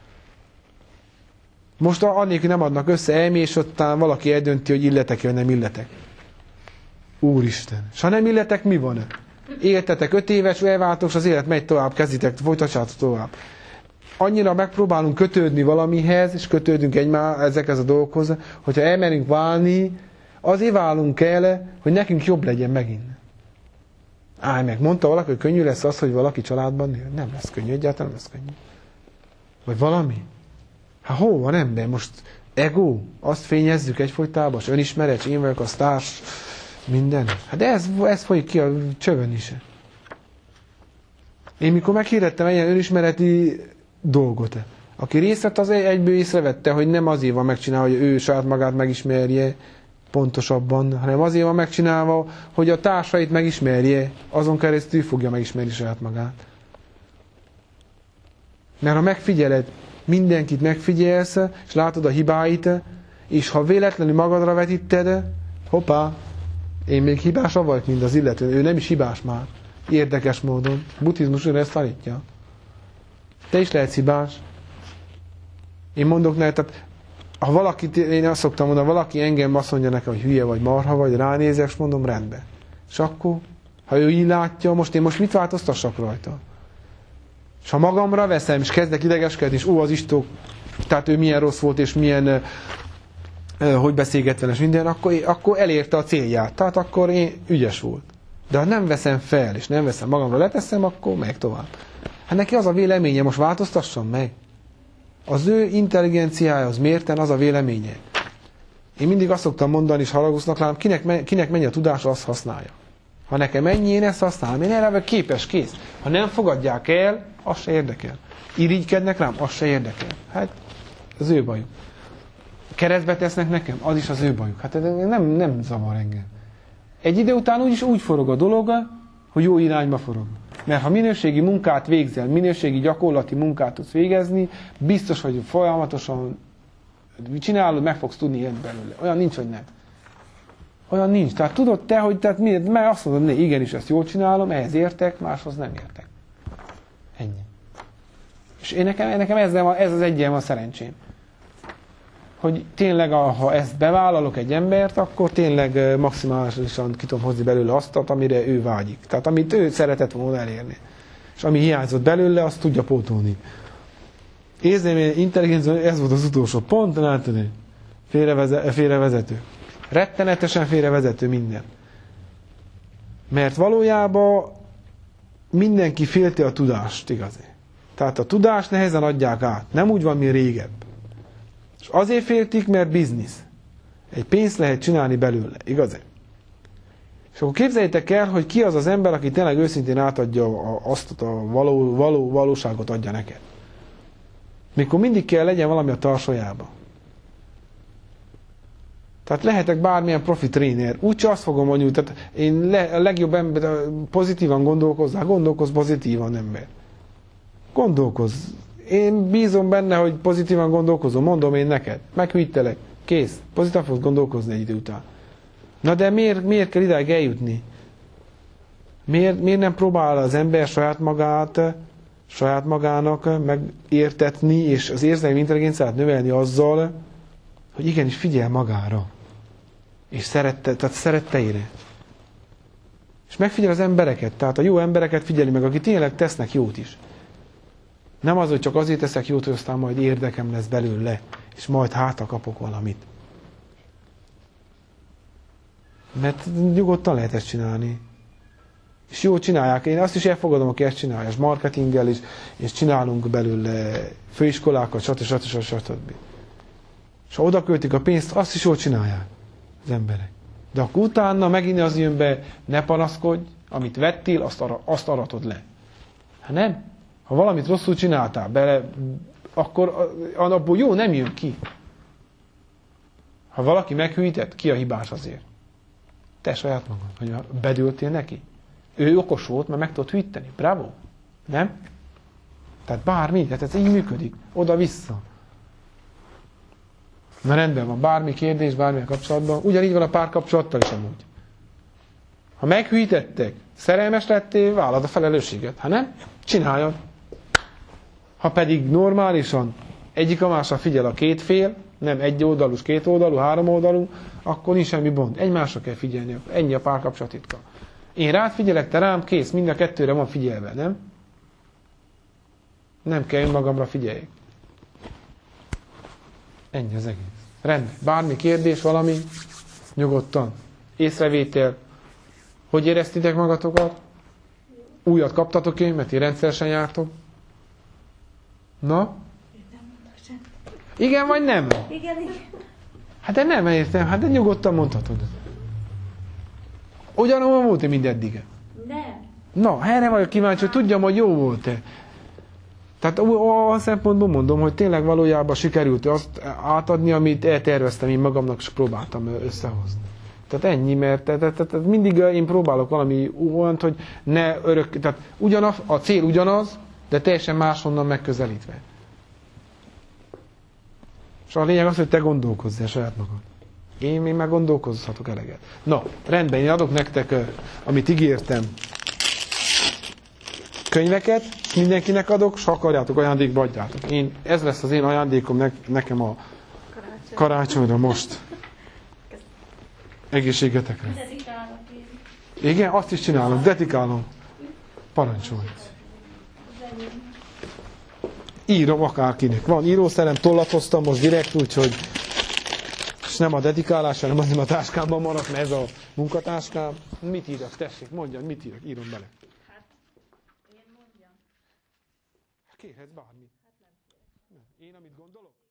[SPEAKER 1] Most annélkül nem adnak össze, elmély, és ottan valaki eldönti, hogy illetek, vagy nem illetek. Úristen! És ha nem illetek, mi van? Éltetek 5 éves, elváltok, és az élet megy tovább, kezditek, folytassátok tovább. Annyira megpróbálunk kötődni valamihez, és kötődünk ezekhez a dolgokhoz, hogyha elmerünk válni, azért válunk el, hogy nekünk jobb legyen megint. Állj meg, mondta valaki, hogy könnyű lesz az, hogy valaki családban nő? Nem lesz könnyű, egyáltalán nem lesz könnyű. Vagy valami? Hát hol van ember? Most ego? Azt fényezzük egyfolytában, és önismeret, én vagyok a sztárs, minden. Hát de ez folyik ki a csövön is. Én mikor meghirdettem egy ilyen önismereti dolgot, aki részt vett, az egyből észrevette, hogy nem azért van megcsinálva, hogy ő saját magát megismerje pontosabban, hanem azért van megcsinálva, hogy a társait megismerje, azon keresztül fogja megismerni saját magát. Mert ha megfigyeled, mindenkit megfigyelsz, és látod a hibáit, és ha véletlenül magadra vetíted, hoppá, én még hibásabb vagyok, mint az illető, ő nem is hibás már. Érdekes módon. Buddhizmus ezt tanítja. Te is lehetsz hibás. Én mondok neked, ha valaki, én azt szoktam mondani, valaki engem azt mondja nekem, hogy hülye vagy, marha vagy, ránézek, és mondom, rendben. És akkor, ha ő így látja, én most mit változtassak rajta? És ha magamra veszem, és kezdek idegeskedni, és az Istók, tehát ő milyen rossz volt, és milyen, hogy beszélget vele, és minden, akkor elérte a célját. Tehát akkor én ügyes volt. De ha nem veszem fel, és nem veszem magamra, leteszem, akkor megy tovább. Hát neki az a véleménye, most változtassam meg. Az ő intelligenciája, az mérten az a véleménye. Én mindig azt szoktam mondani, és haragusznak rám, kinek mennyi a tudása, azt használja. Ha nekem ennyi, én ezt használom. Én erre vagy képes, kész. Ha nem fogadják el, az se érdekel. Irigykednek rám, az se érdekel. Hát, az ő bajuk. Keresztbe tesznek nekem, az is az ő bajuk. Hát nem zavar engem. Egy idő után úgy forog a dolog, hogy jó irányba forog. Mert ha minőségi munkát végzel, minőségi gyakorlati munkát tudsz végezni, biztos, hogy folyamatosan csinálod, meg fogsz tudni élni belőle. Olyan nincs, hogy nem. Olyan nincs. Tehát tudod te, hogy mert azt mondod, hogy igenis ezt jól csinálom, ehhez értek, máshoz nem értek. Ennyi. És nekem ez az egyen van szerencsém. hogy tényleg, ha ezt bevállalok egy embert, akkor tényleg maximálisan ki tudom hozni belőle azt, amire ő vágyik. Tehát amit ő szeretett volna elérni. És ami hiányzott belőle, azt tudja pótolni. Érzelmi intelligencia, ez volt az utolsó pont, látod, félrevezető. Rettenetesen félrevezető minden. Mert valójában mindenki félti a tudást, igazi. Tehát a tudást nehezen adják át. Nem úgy van, mint régebb. És azért féltik, mert biznisz. Egy pénzt lehet csinálni belőle, igaz? És akkor képzeljétek el, hogy ki az az ember, aki tényleg őszintén átadja azt a valóságot adja neked. Mikor mindig kell legyen valami a tarsójába. Tehát lehetek bármilyen profi tréner. Úgyse azt fogom mondani, tehát én a legjobb ember, pozitívan gondolkozz pozitívan, ember. Gondolkozz. Én bízom benne, hogy pozitívan gondolkozom, mondom én neked. Meghűítelek. Kész. Pozitívan fogsz gondolkozni egy idő után. Na de miért kell idáig eljutni? Miért nem próbál az ember saját magának megértetni, és az érzelmi intelligenciát növelni azzal, hogy igenis figyel magára. És szeretteire. És megfigyel az embereket, tehát a jó embereket figyeli meg, akik tényleg tesznek jót is. Nem az, hogy csak azért teszek jót, hogy aztán majd érdekem lesz belőle, és majd hátra kapok valamit. Mert nyugodtan lehet ezt csinálni. És jól csinálják. Én azt is elfogadom, aki ezt csinálja, és marketinggel is, és csinálunk belőle főiskolákat, stb. És ha oda költik a pénzt, azt is jól csinálják az emberek. De akkor utána megint az jön be, ne panaszkodj, amit vettél, azt aratod le. Hát nem. Ha valamit rosszul csináltál bele, akkor abból jó nem jön ki. Ha valaki meghűített, ki a hibás azért? Te saját magad, hogy bedőltél neki. Ő okos volt, mert meg tudod hűíteni. Bravo. Nem? Tehát bármi, tehát ez így működik. Oda-vissza. Na rendben van, bármi kérdés, bármilyen kapcsolatban. Ugyanígy van a párkapcsolattal is amúgy. Ha meghűítettek, szerelmes lettél, vállald a felelősséget. Ha nem, csináljad. Ha pedig normálisan egyik a másra figyel a két fél, nem egy oldalú, két oldalú, három oldalú, akkor nincs semmi gond. Egymásra kell figyelni. Ennyi a párkapcsolat titka. Én rád figyelek, te rám, kész, mind a kettőre van figyelve, nem? Nem kell önmagamra figyeljek. Ennyi az egész. Rendben. Bármi kérdés, valami, nyugodtan. Észrevétel. Hogy éreztitek magatokat? Újat kaptatok én, mert én rendszeresen jártok. Na? Igen vagy nem?
[SPEAKER 4] Igen.
[SPEAKER 1] Hát de nem értem, hát de nyugodtan mondhatod. Ugyanolyan volt-e mindeddig?
[SPEAKER 4] Nem.
[SPEAKER 1] Na, erre vagyok kíváncsi, hogy tudjam, hogy jó volt-e. Tehát a szempontból mondom, hogy tényleg valójában sikerült azt átadni, amit elterveztem én magamnak, és próbáltam összehozni. Tehát ennyi, mert tehát mindig én próbálok valami olyant, hogy ne örök, tehát ugyanaz, a cél ugyanaz, de teljesen máshonnan megközelítve. És a lényeg az, hogy te gondolkozzál saját magad. Én még már gondolkozhatok eleget. Na, rendben, én adok nektek, amit ígértem, könyveket, mindenkinek adok, s ha akarjátok, ajándékba adjátok. Ez lesz az én ajándékom nekem a karácsonyra most. Egészségetekre. Igen, azt is csinálom, dedikálom. Parancsolj. Írom akárkinek. Van írószerem, tollat hoztam most direkt, úgyhogy és nem a dedikálás, hanem azért a táskámban maradt, mert ez a munkatáskám. Mit írok? Tessék, mondjad, mit írok? Írom bele.
[SPEAKER 4] Hát, én mondjam.
[SPEAKER 1] Kérhetsz bármit. Hát nem. Én amit gondolok?